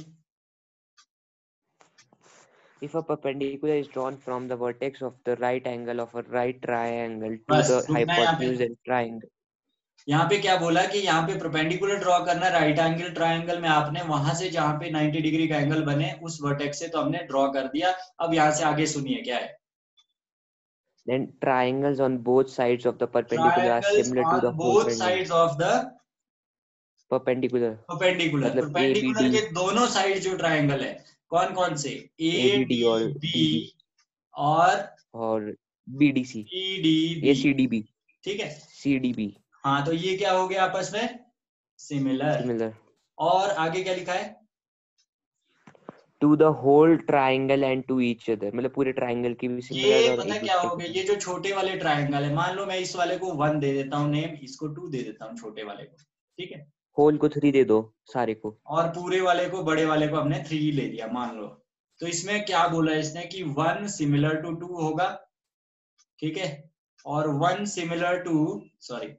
If a perpendicular is drawn from the vertex of the right angle of a right triangle to बस the रुकना है यहाँ पे। hypotenuse and triangle. यहाँ पे क्या बोला कि यहाँ पे परपेंडिकुलर ड्रॉ करना राइट एंगल ट्रायंगल में, आपने वहां से जहाँ पे नब्बे डिग्री का एंगल बने उस वर्टेक्स से तो हमने ड्रॉ कर दिया। अब यहाँ से आगे सुनिए क्या है। Then triangles on both sides of the perpendicular are triangles similar to on the both hypotenuse. Sides of the Perpendicular perpendicular, मतलब A B परपेंडिकुलर D, के दोनों साइड जो ट्रायंगल है कौन कौन से, A A B D D और B D B और और B D C, C D ये बी, C D B, ठीक है। C D B हाँ तो ये क्या हो गया आपस में, सिमिलर। similar और आगे क्या लिखा है, to the whole triangle and to each other, मतलब पूरे ट्रायंगल की भी सिमिलर ये और पता एक क्या दूसरे हो की गया, भी। ये जो छोटे वाले ट्रायंगल है, मान लो मैं इस वाले को वन दे देता हूँ नेम, इसको टू दे देता हूँ छोटे वाले को, ठीक है। होल को थ्री दे दो सारे को, और पूरे वाले को, बड़े वाले को हमने थ्री ले दिया मान लो। तो इसमें क्या बोला इसने कि वन सिमिलर टू टू होगा, ठीक है, और one similar to sorry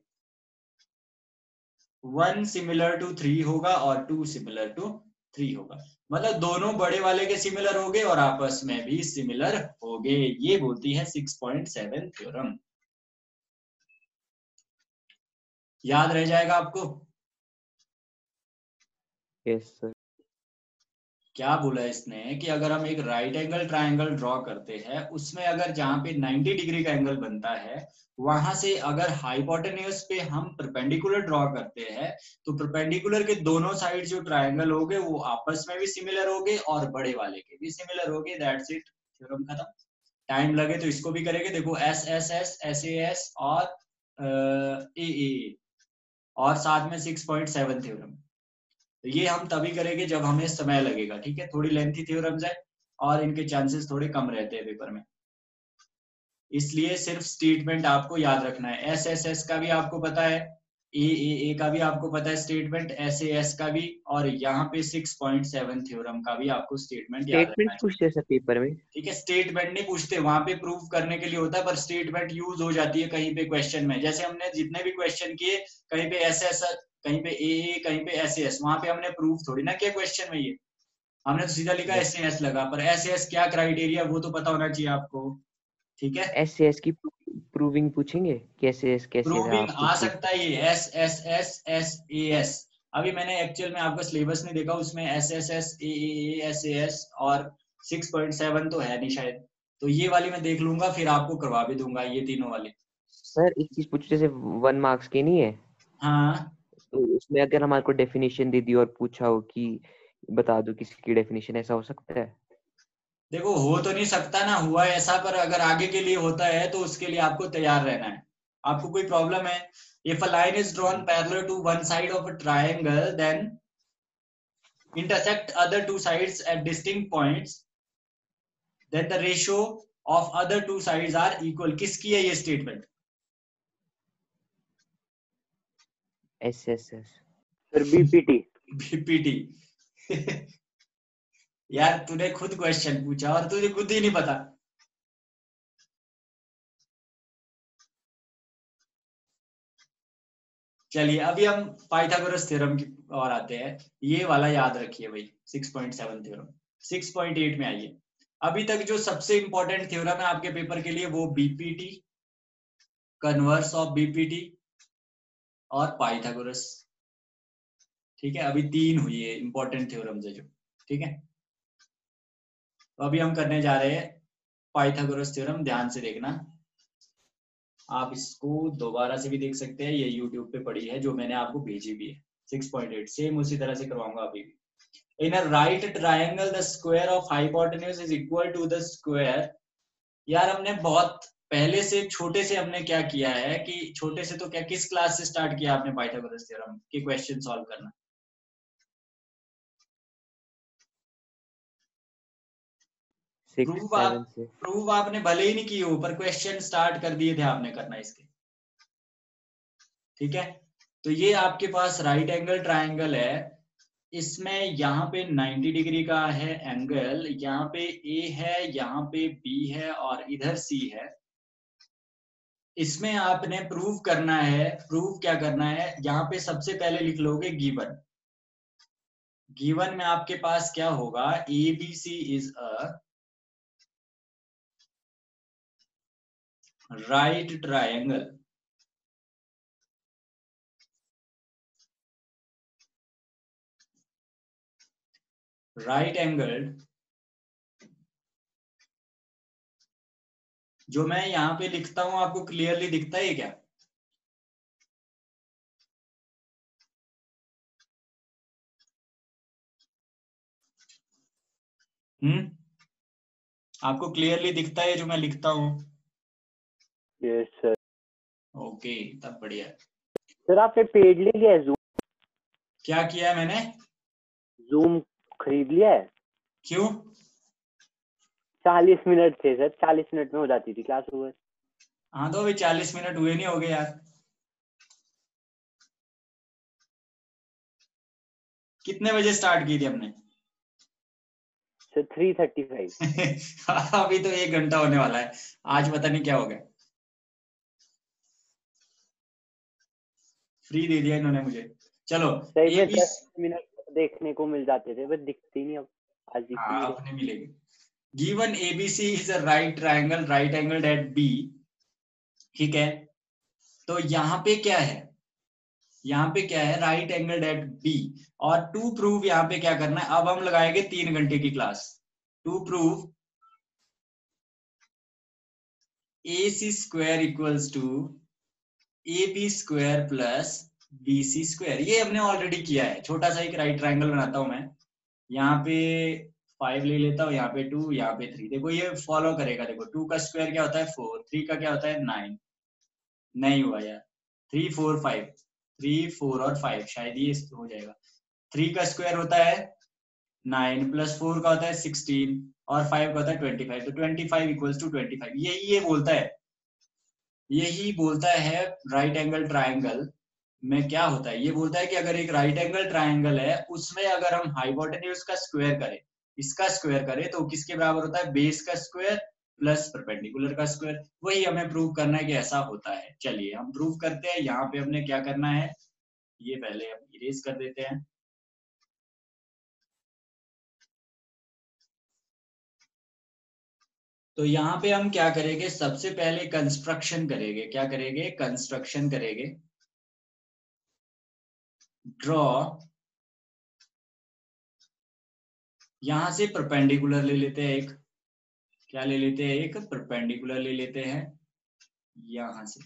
one similar to three होगा और टू सिमिलर टू थ्री होगा। मतलब दोनों बड़े वाले के सिमिलर हो गए और आपस में भी सिमिलर हो गए। ये बोलती है सिक्स पॉइंट सेवन थ्योरम। याद रह जाएगा आपको। Yes sir. क्या बोला इसने कि अगर हम एक राइट एंगल ट्रायंगल ड्रॉ करते हैं, उसमें अगर जहां पे नब्बे डिग्री का एंगल बनता है वहां से अगर हाइपोटेन्यूज पे हम परपेंडिकुलर ड्रॉ करते हैं, तो परपेंडिकुलर के दोनों साइड जो ट्रायंगल हो गए वो आपस में भी सिमिलर हो गए और बड़े वाले के भी सिमिलर हो गए। दैट्स इट, थ्योरम खत्म। टाइम लगे तो इसको भी करेंगे। देखो S S S S A S और ए ए और साथ में सिक्स पॉइंट सेवन थ्योरम। तो ये हम तभी करेंगे जब हमें समय लगेगा, ठीक है। थोड़ी लेंथी थ्योरम्स है और इनके चांसेस थोड़े कम रहते हैं पेपर में, इसलिए सिर्फ स्टेटमेंट आपको याद रखना है। एस एस एस का भी आपको पता है, ए ए ए का भी आपको पता है स्टेटमेंट, एस ए एस का भी, और यहाँ पे सिक्स पॉइंट सेवन थ्योरम का भी आपको स्टेटमेंट याद रखना स्टेटमेंट है, पूछते हैं सर पेपर में। ठीक है। स्टेटमेंट नहीं पूछते, वहां पे प्रूव करने के लिए होता है, पर स्टेटमेंट यूज हो जाती है कहीं पे क्वेश्चन में। जैसे हमने जितने भी क्वेश्चन किए, कहीं पे एस एस, कहीं पे ए ए, कहीं पे एस एस, वहां पे हमने प्रूफ थोड़ी ना किया क्वेश्चन में, ये हमने तो सीधा लिखा एस एस लगा, पर एस एस क्या क्राइटेरिया वो तो पता होना चाहिए आपको, ठीक है। एस एस की प्रूविंग पूछेंगे, कैसे एस कैसे था प्रूविंग आपको आ प्रूव। सकता है ये S S S S A S. अभी मैंने एक्चुअल में आपका सिलेबस नहीं देखा, उसमें S S S A S A S और सिक्स पॉइंट सेवन तो है नहीं शायद, तो ये वाली मैं देख लूंगा फिर आपको करवा भी दूंगा ये तीनों वाली। सर एक चीज पूछो, जैसे वन मार्क्स की नहीं है, हाँ तो उसमें अगर हमारे को डेफिनेशन दे दी और पूछा हो कि बता दो किसी की डेफिनेशन, ऐसा हो सकता है। देखो हो तो नहीं सकता ना, हुआ है ऐसा, पर अगर आगे के लिए होता है तो उसके लिए आपको तैयार रहना है। आपको कोई प्रॉब्लम है, if a line is drawn parallel to one side of a triangle then intersect other two sides at distinct points, then the ratio of other two sides are equal। किसकी है ये statement? S S S sir BPT. BPT. यार तूने खुद question पूछा और तुझे खुद ही नहीं पता। चलिए अभी हम पाइथागोरस थ्योरम की और आते हैं। ये वाला याद रखिए भाई, six point seven theorem. Six point eight में आइए। अभी तक जो सबसे इंपॉर्टेंट थ्योरम है आपके पेपर के लिए वो बीपीटी, कन्वर्स ऑफ बीपीटी और पाइथागोरस, ठीक है। अभी तीन हुई है इंपॉर्टेंट थ्योरम्स है जो, ठीक है। तो अभी हम करने जा रहे हैं पाइथागोरस थ्योरम। ध्यान से देखना, आप इसको दोबारा से भी देख सकते हैं, ये यूट्यूब पे पड़ी है जो मैंने आपको भेजी भी है। सिक्स पॉइंट एट सेम उसी तरह से करवाऊंगा अभी भी। In a right triangle the square of hypotenuse is equal to the square. यार हमने बहुत पहले से, छोटे से हमने क्या किया है कि छोटे से तो क्या, किस क्लास से स्टार्ट किया आपने पाइथागोरस थ्योरम के क्वेश्चन सॉल्व करना? सिक्स प्रूव आप सेवन से। प्रूव आपने भले ही नहीं की हो, पर क्वेश्चन स्टार्ट कर दिए थे आपने करना इसके, ठीक है। तो ये आपके पास राइट एंगल ट्राइंगल है, इसमें यहाँ पे नब्बे डिग्री का है एंगल, यहाँ पे ए है, यहाँ पे बी है और इधर सी है। इसमें आपने प्रूव करना है, प्रूव क्या करना है, यहाँ पे सबसे पहले लिख लोगे गिवन। गिवन में आपके पास क्या होगा, A B C is a right triangle. Right angle, जो मैं यहाँ पे लिखता हूं आपको क्लियरली दिखता है क्या? हम्म आपको क्लियरली दिखता है जो मैं लिखता हूँ? Yes sir. ओके, तब बढ़िया। सर आपने पेड ले लिया है, जूम? क्या किया है मैंने? जूम खरीद लिया है? क्यों? चालीस मिनट थे सर, चालीस मिनट में हो जाती थी क्लास ओवर। हाँ तो अभी चालीस मिनट हुए नहीं हो गए यार। कितने बजे स्टार्ट की थी हमने? Sir three thirty five. अभी तो एक घंटा होने वाला है, आज पता नहीं क्या हो गया। फ्री दे दिया इन्होंने मुझे। चलो सही में A B दस मिनट देखने को मिल जाते थे, बस दिखते ही नहीं अब, आज दिख हाँ नहीं अपने मिलेंगे। Given A B C is a right triangle, right angle at B, ठीक है। तो यहाँ पे क्या है, यहाँ पे क्या है, राइट एंगल एट बी। और टू प्रूव यहाँ पे क्या करना है, अब हम लगाएंगे तीन घंटे की class. To prove A C square equals to A B square plus B C square, ये हमने ऑलरेडी किया है। छोटा सा एक राइट ट्रायंगल बनाता हूं मैं, यहाँ पे फाइव ले लेता हूँ, यहाँ पे टू, यहाँ पे थ्री। देखो ये फॉलो करेगा। देखो टू का स्क्वायर क्या होता है, फोर, थ्री का क्या होता है, नाइन। नहीं हुआ यार, three four five, three four और फाइव, शायद ये हो जाएगा। थ्री का स्क्वायर होता है नाइन, प्लस फोर का होता है सिक्सटीन और फाइव का होता है ट्वेंटी फाइव। तो twenty five equals to twenty five, यही ये बोलता है, यही बोलता है राइट एंगल ट्रायंगल में क्या होता है। ये बोलता है कि अगर एक राइट एंगल ट्रायंगल है, उसमें अगर हम हाइपोटेन्यूज का स्क्वायर करें, इसका स्क्वायर करें, तो किसके बराबर होता है, बेस का स्क्वायर प्लस परपेंडिकुलर का स्क्वायर। वही हमें प्रूव करना है कि ऐसा होता है। चलिए हम प्रूव करते हैं। यहाँ पे हमने क्या करना है, ये पहले हम इरेज कर देते हैं। तो यहाँ पे हम क्या करेंगे, सबसे पहले कंस्ट्रक्शन करेंगे। क्या करेंगे, कंस्ट्रक्शन करेंगे। ड्रॉ, यहां से परपेंडिकुलर ले लेते हैं एक, क्या ले लेते हैं, एक परपेंडिकुलर ले लेते हैं यहां से।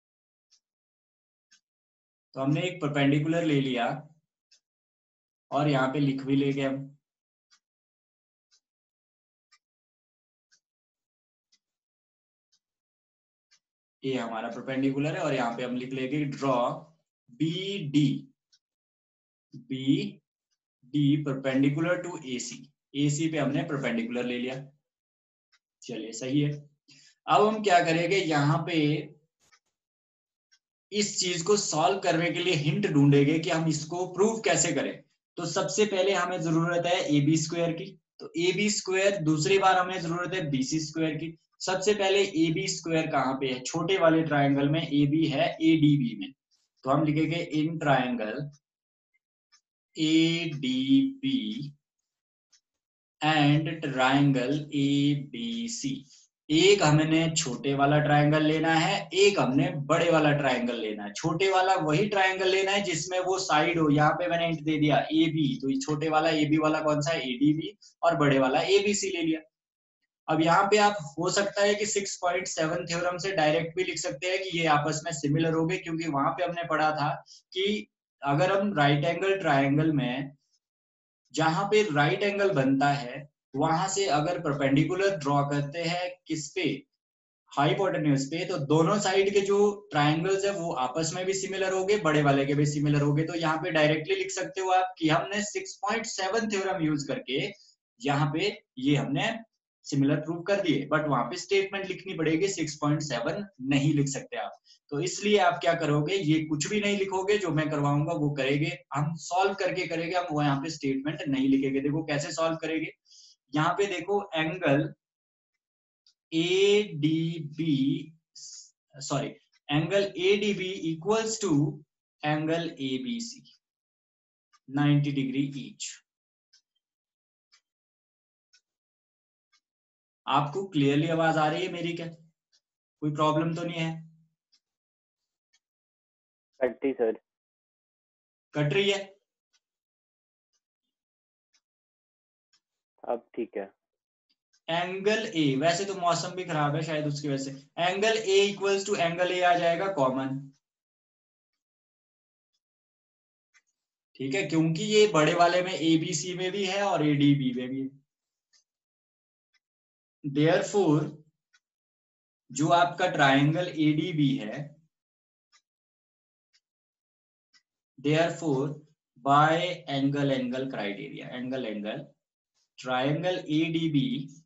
तो हमने एक परपेंडिकुलर ले लिया और यहाँ पे लिख भी लेंगे हम। ये हमारा परपेंडिकुलर है और यहाँ पे हम लिख लेंगे draw B D, B D perpendicular to A C. A C पे हमने परपेंडिकुलर ले लिया। चलिए सही है। अब हम क्या करेंगे, यहाँ पे इस चीज को सॉल्व करने के लिए हिंट ढूंढेंगे कि हम इसको प्रूव कैसे करें। तो सबसे पहले हमें जरूरत है ए बी स्क्वायर की, तो ए बी स्क्वायर, दूसरी बार हमें जरूरत है बी सी स्क्वायर की। सबसे पहले ए बी स्क्वायर कहाँ पे है, छोटे वाले ट्रायंगल में ए बी है ए डी बी में। तो हम लिखेंगे in triangle A D B and triangle A B C. एक हमने छोटे वाला ट्रायंगल लेना है, एक हमने बड़े वाला ट्रायंगल लेना है। छोटे वाला वही ट्रायंगल लेना है जिसमें वो साइड हो। यहाँ पे मैंने हिंट दे दिया ए बी, तो ये छोटे वाला ए बी वाला कौन सा है, ए डी बी, और बड़े वाला ए बी सी ले लिया। अब यहाँ पे आप हो सकता है कि सिक्स पॉइंट सेवन थ्योरम से डायरेक्ट भी लिख सकते हैं कि ये आपस में सिमिलर हो गए, क्योंकि वहां पे हमने पढ़ा था कि अगर हम राइट एंगल ट्रायंगल में जहां पे राइट एंगल बनता है, वहां से अगर परपेंडिकुलर ड्रॉ करते हैं किस पे, हाइपोटेन्यूज पे, तो दोनों साइड के जो ट्रायंगल्स है वो आपस में भी सिमिलर हो गए, बड़े वाले के भी सिमिलर हो गए। तो यहाँ पे डायरेक्टली लिख सकते हो आप कि हमने six point seven theorem use करके यहाँ पे ये हमने सिमिलर प्रूव कर दिए, बट वहां पे स्टेटमेंट लिखनी पड़ेगी सिक्स पॉइंट सेवन नहीं लिख सकते आप। तो इसलिए आप क्या करोगे, ये कुछ भी नहीं लिखोगे, जो मैं करवाऊंगा वो करेंगे, हम सॉल्व करके करेंगे, हम वो यहाँ पे स्टेटमेंट नहीं लिखेंगे। देखो कैसे सॉल्व करेंगे, यहाँ पे देखो angle A D B sorry angle A D B equals to angle A B C ninety degree each. आपको क्लियरली आवाज आ रही है मेरी? क्या कोई प्रॉब्लम तो नहीं है? कट्टी सर। कट रही है? अब ठीक है। एंगल ए, वैसे तो मौसम भी खराब है शायद उसकी वजह से, angle A equals to angle A आ जाएगा कॉमन, ठीक है, क्योंकि ये बड़े वाले में ए बी सी में भी है और ए डी बी में भी है। देयरफॉर जो आपका ट्राइंगल ए डी बी है, therefore by angle angle criteria, angle angle triangle A D B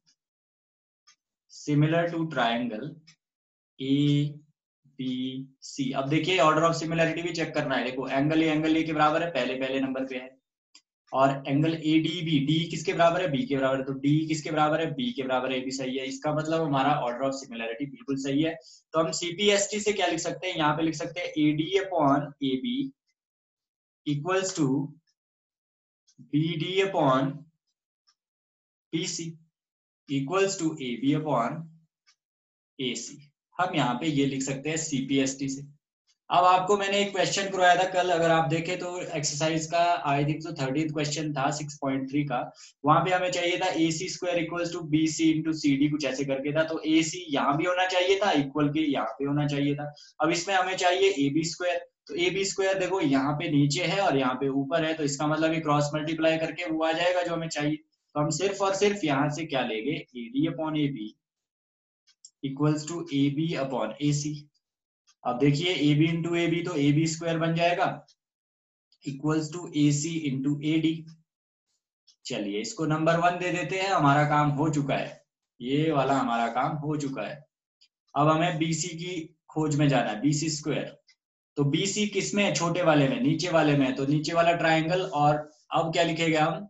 similar to triangle A B C. अब देखिए ऑर्डर ऑफ सिमिलरिटी भी चेक करना है। देखो एंगल ए एंगल ए के बराबर है, पहले पहले नंबर पे है, और angle A D B, D किसके बराबर है, बी के बराबर है, तो डी किसके बराबर है, बी के बराबर है, ये भी सही है। इसका मतलब हमारा ऑर्डर ऑफ सिमिलरिटी बिल्कुल सही है। तो हम सीपीएसटी से क्या लिख सकते हैं, यहाँ पे लिख सकते हैं A D upon A B equals to B D upon P C equals to A B upon A C. हम यहाँ पे ये लिख सकते हैं सीपीएसटी से। अब आपको मैंने एक क्वेश्चन करवाया था कल, अगर आप देखें तो एक्सरसाइज का आई थिंक तो थर्टीथ क्वेश्चन था सिक्स पॉइंट थ्री का, वहां पे हमें चाहिए था A C square equals to B C into C D, कुछ ऐसे करके था। तो ए सी यहाँ भी होना चाहिए था, इक्वल के यहाँ पे होना चाहिए था। अब इसमें हमें चाहिए ए बी स्क्वायर, तो ए बी स्क्वायर देखो यहाँ पे नीचे है और यहाँ पे ऊपर है, तो इसका मतलब ये क्रॉस मल्टीप्लाई करके वो आ जाएगा जो हमें चाहिए। तो हम सिर्फ और सिर्फ यहाँ से क्या लेंगे, A D upon A B equals to A B upon A C. अब देखिए A B into A B तो ए बी स्क्वायर बन जाएगा equals to A C into A D. चलिए इसको नंबर वन दे देते हैं, हमारा काम हो चुका है, ये वाला हमारा काम हो चुका है। अब हमें बीसी की खोज में जाना है, बीसी स्क्वायर। तो बीसी किस में है, छोटे वाले में, नीचे वाले में, तो नीचे वाला ट्राइंगल। और अब क्या लिखेगा हम,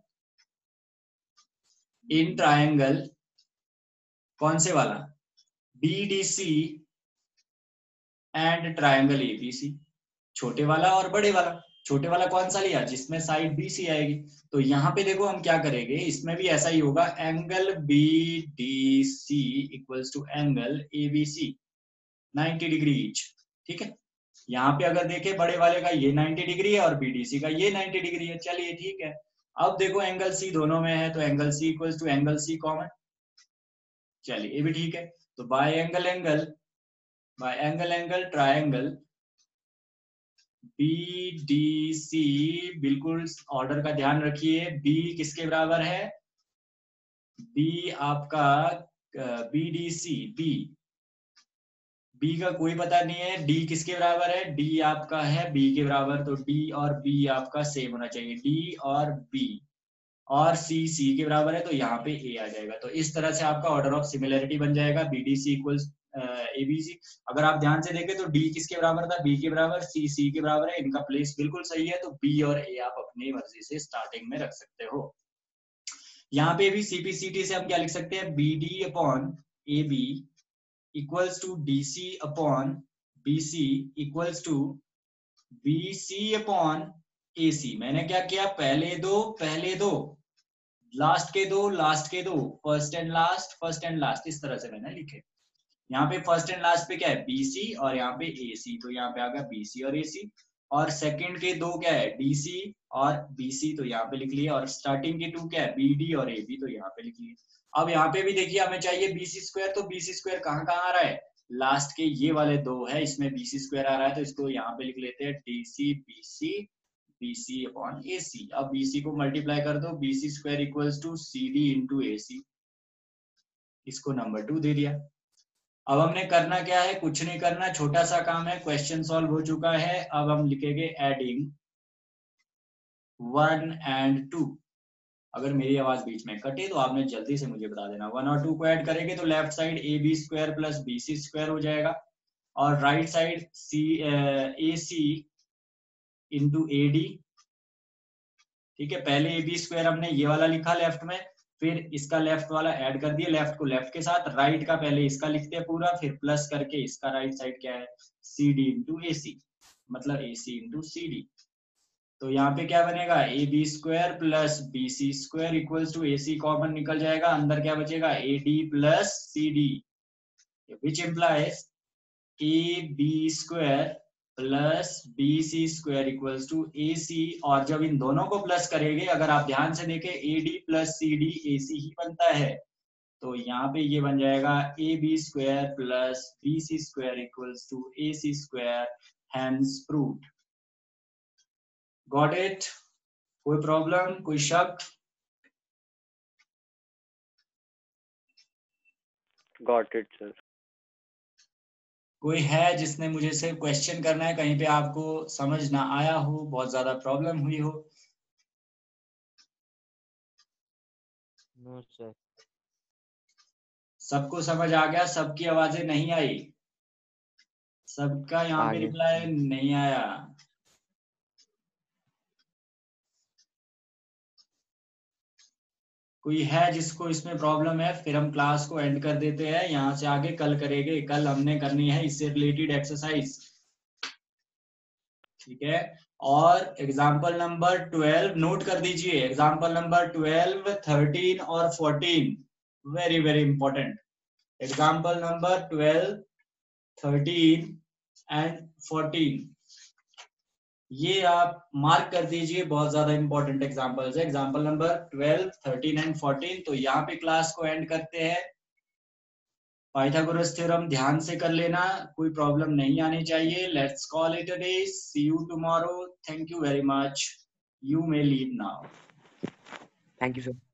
इन ट्राइंगल कौन से वाला, B D C and triangle ABC, छोटे वाला और बड़े वाला। छोटे वाला कौन सा लिया, जिसमें साइड बी सी आएगी। तो यहाँ पे देखो हम क्या करेंगे, इसमें भी ऐसा ही होगा, angle B D C equals to angle A B C ninety degree each, ठीक है। यहाँ पे अगर देखे बड़े वाले का ये नाइंटी डिग्री है और बीडीसी का ये नाइंटी डिग्री है, चलिए ठीक है। अब देखो एंगल सी दोनों में है, तो angle C equals to angle C common, चलिए ये भी ठीक है। तो by angle angle by angle angle triangle B D C, बिल्कुल ऑर्डर का ध्यान रखिए, बी किसके बराबर है, बी आपका B D C, B B का कोई पता नहीं है, डी किसके बराबर है, डी आपका है बी के बराबर, तो डी और बी आपका सेम होना चाहिए, डी और बी, और सी सी के बराबर है, तो यहाँ पे ए आ जाएगा। तो इस तरह से आपका ऑर्डर ऑफ सिमिलरिटी बन जाएगा, B D C equals ABC. अगर आप ध्यान से देखें तो डी किसके बराबर था, बी के बराबर, सी सी के बराबर है, इनका प्लेस बिल्कुल सही है। तो बी और ए आप अपनी मर्जी से स्टार्टिंग में रख सकते हो। यहाँ पे भी सीपीसीटी से हम क्या लिख सकते हैं, B D upon A B equals to D C upon B C equals to B C upon A C. मैंने क्या किया, पहले दो पहले दो लास्ट के दो लास्ट के दो, first and last first and last, इस तरह से मैंने लिखे। यहाँ पे फर्स्ट एंड लास्ट पे क्या है, बीसी, और यहाँ पे एसी, तो यहाँ पे आ गया बीसी और एसी। और सेकंड के दो क्या है, डीसी और बीसी, तो यहाँ पे लिख लिए। और स्टार्टिंग के टू क्या है, बीडी और एबी, तो यहाँ पे लिख लिए। अब यहाँ पे भी देखिए हमें चाहिए बीसी स्क्वायर, तो बीसी स्क्वायर कहाँ कहाँ आ रहा है, लास्ट के ये वाले दो है, इसमें बीसी स्क्वायर आ रहा है, तो इसको यहाँ पे लिख लेते हैं DC BC BC upon AC. अब बीसी को मल्टीप्लाई कर दो, BC square equals to C D into A C, इसको नंबर टू दे दिया। अब हमने करना क्या है, कुछ नहीं करना, छोटा सा काम है, क्वेश्चन सॉल्व हो चुका है। अब हम लिखेंगे एडिंग वन एंड टू। अगर मेरी आवाज बीच में कटे तो आपने जल्दी से मुझे बता देना। वन और टू को ऐड करेंगे तो left side A B square plus B C square हो जाएगा और right side C A C into A D. ठीक है, पहले ए बी स्क्वायर हमने ये वाला लिखा लेफ्ट में, फिर इसका लेफ्ट वाला ऐड कर दिया लेफ्ट को लेफ्ट के साथ, राइट का पहले इसका लिखते हैं पूरा, फिर प्लस करके इसका राइट साइड क्या है सी डी इंटू ए सी, मतलब ए सी इंटू सी डी। तो यहाँ पे क्या बनेगा A B square plus B C square equals to A C common निकल जाएगा, अंदर क्या बचेगा A D plus C D, which implies A B square plus B C square equals to A C. और जब इन दोनों को प्लस करेंगे, अगर आप ध्यान से देखें A D plus C D A C ही बनता है, तो यहाँ पे ये बन जाएगा A B square plus B C square equals to A C square, hence proved. Got it? कोई प्रॉब्लम, कोई शक? Got it sir. कोई है जिसने मुझे से क्वेश्चन करना है, कहीं पे आपको समझ ना आया हो, बहुत ज्यादा प्रॉब्लम हुई हो? No sir. सबको समझ आ गया? सबकी आवाजें नहीं आई? सबका यहाँ पे आगे। रिप्लाई नहीं आया? कोई है जिसको इसमें प्रॉब्लम है? फिर हम क्लास को एंड कर देते हैं, यहाँ से आगे कल करेंगे। कल हमने करनी है इससे रिलेटेड एक्सरसाइज, ठीक है? और एग्जाम्पल नंबर ट्वेल्व नोट कर दीजिए, एग्जाम्पल नंबर ट्वेल्व, थर्टीन और fourteen, very very important. Example number twelve, thirteen and fourteen, ये आप मार्क कर दीजिए, बहुत ज्यादा इंपॉर्टेंट एग्जाम्पल्स है। Example number twelve, thirteen and fourteen. तो यहाँ पे क्लास को एंड करते हैं। पाइथागोरस थ्योरम ध्यान से कर लेना, कोई प्रॉब्लम नहीं आनी चाहिए। Let's call it a day, see you tomorrow. Thank you very much, you may leave now. Thank you sir.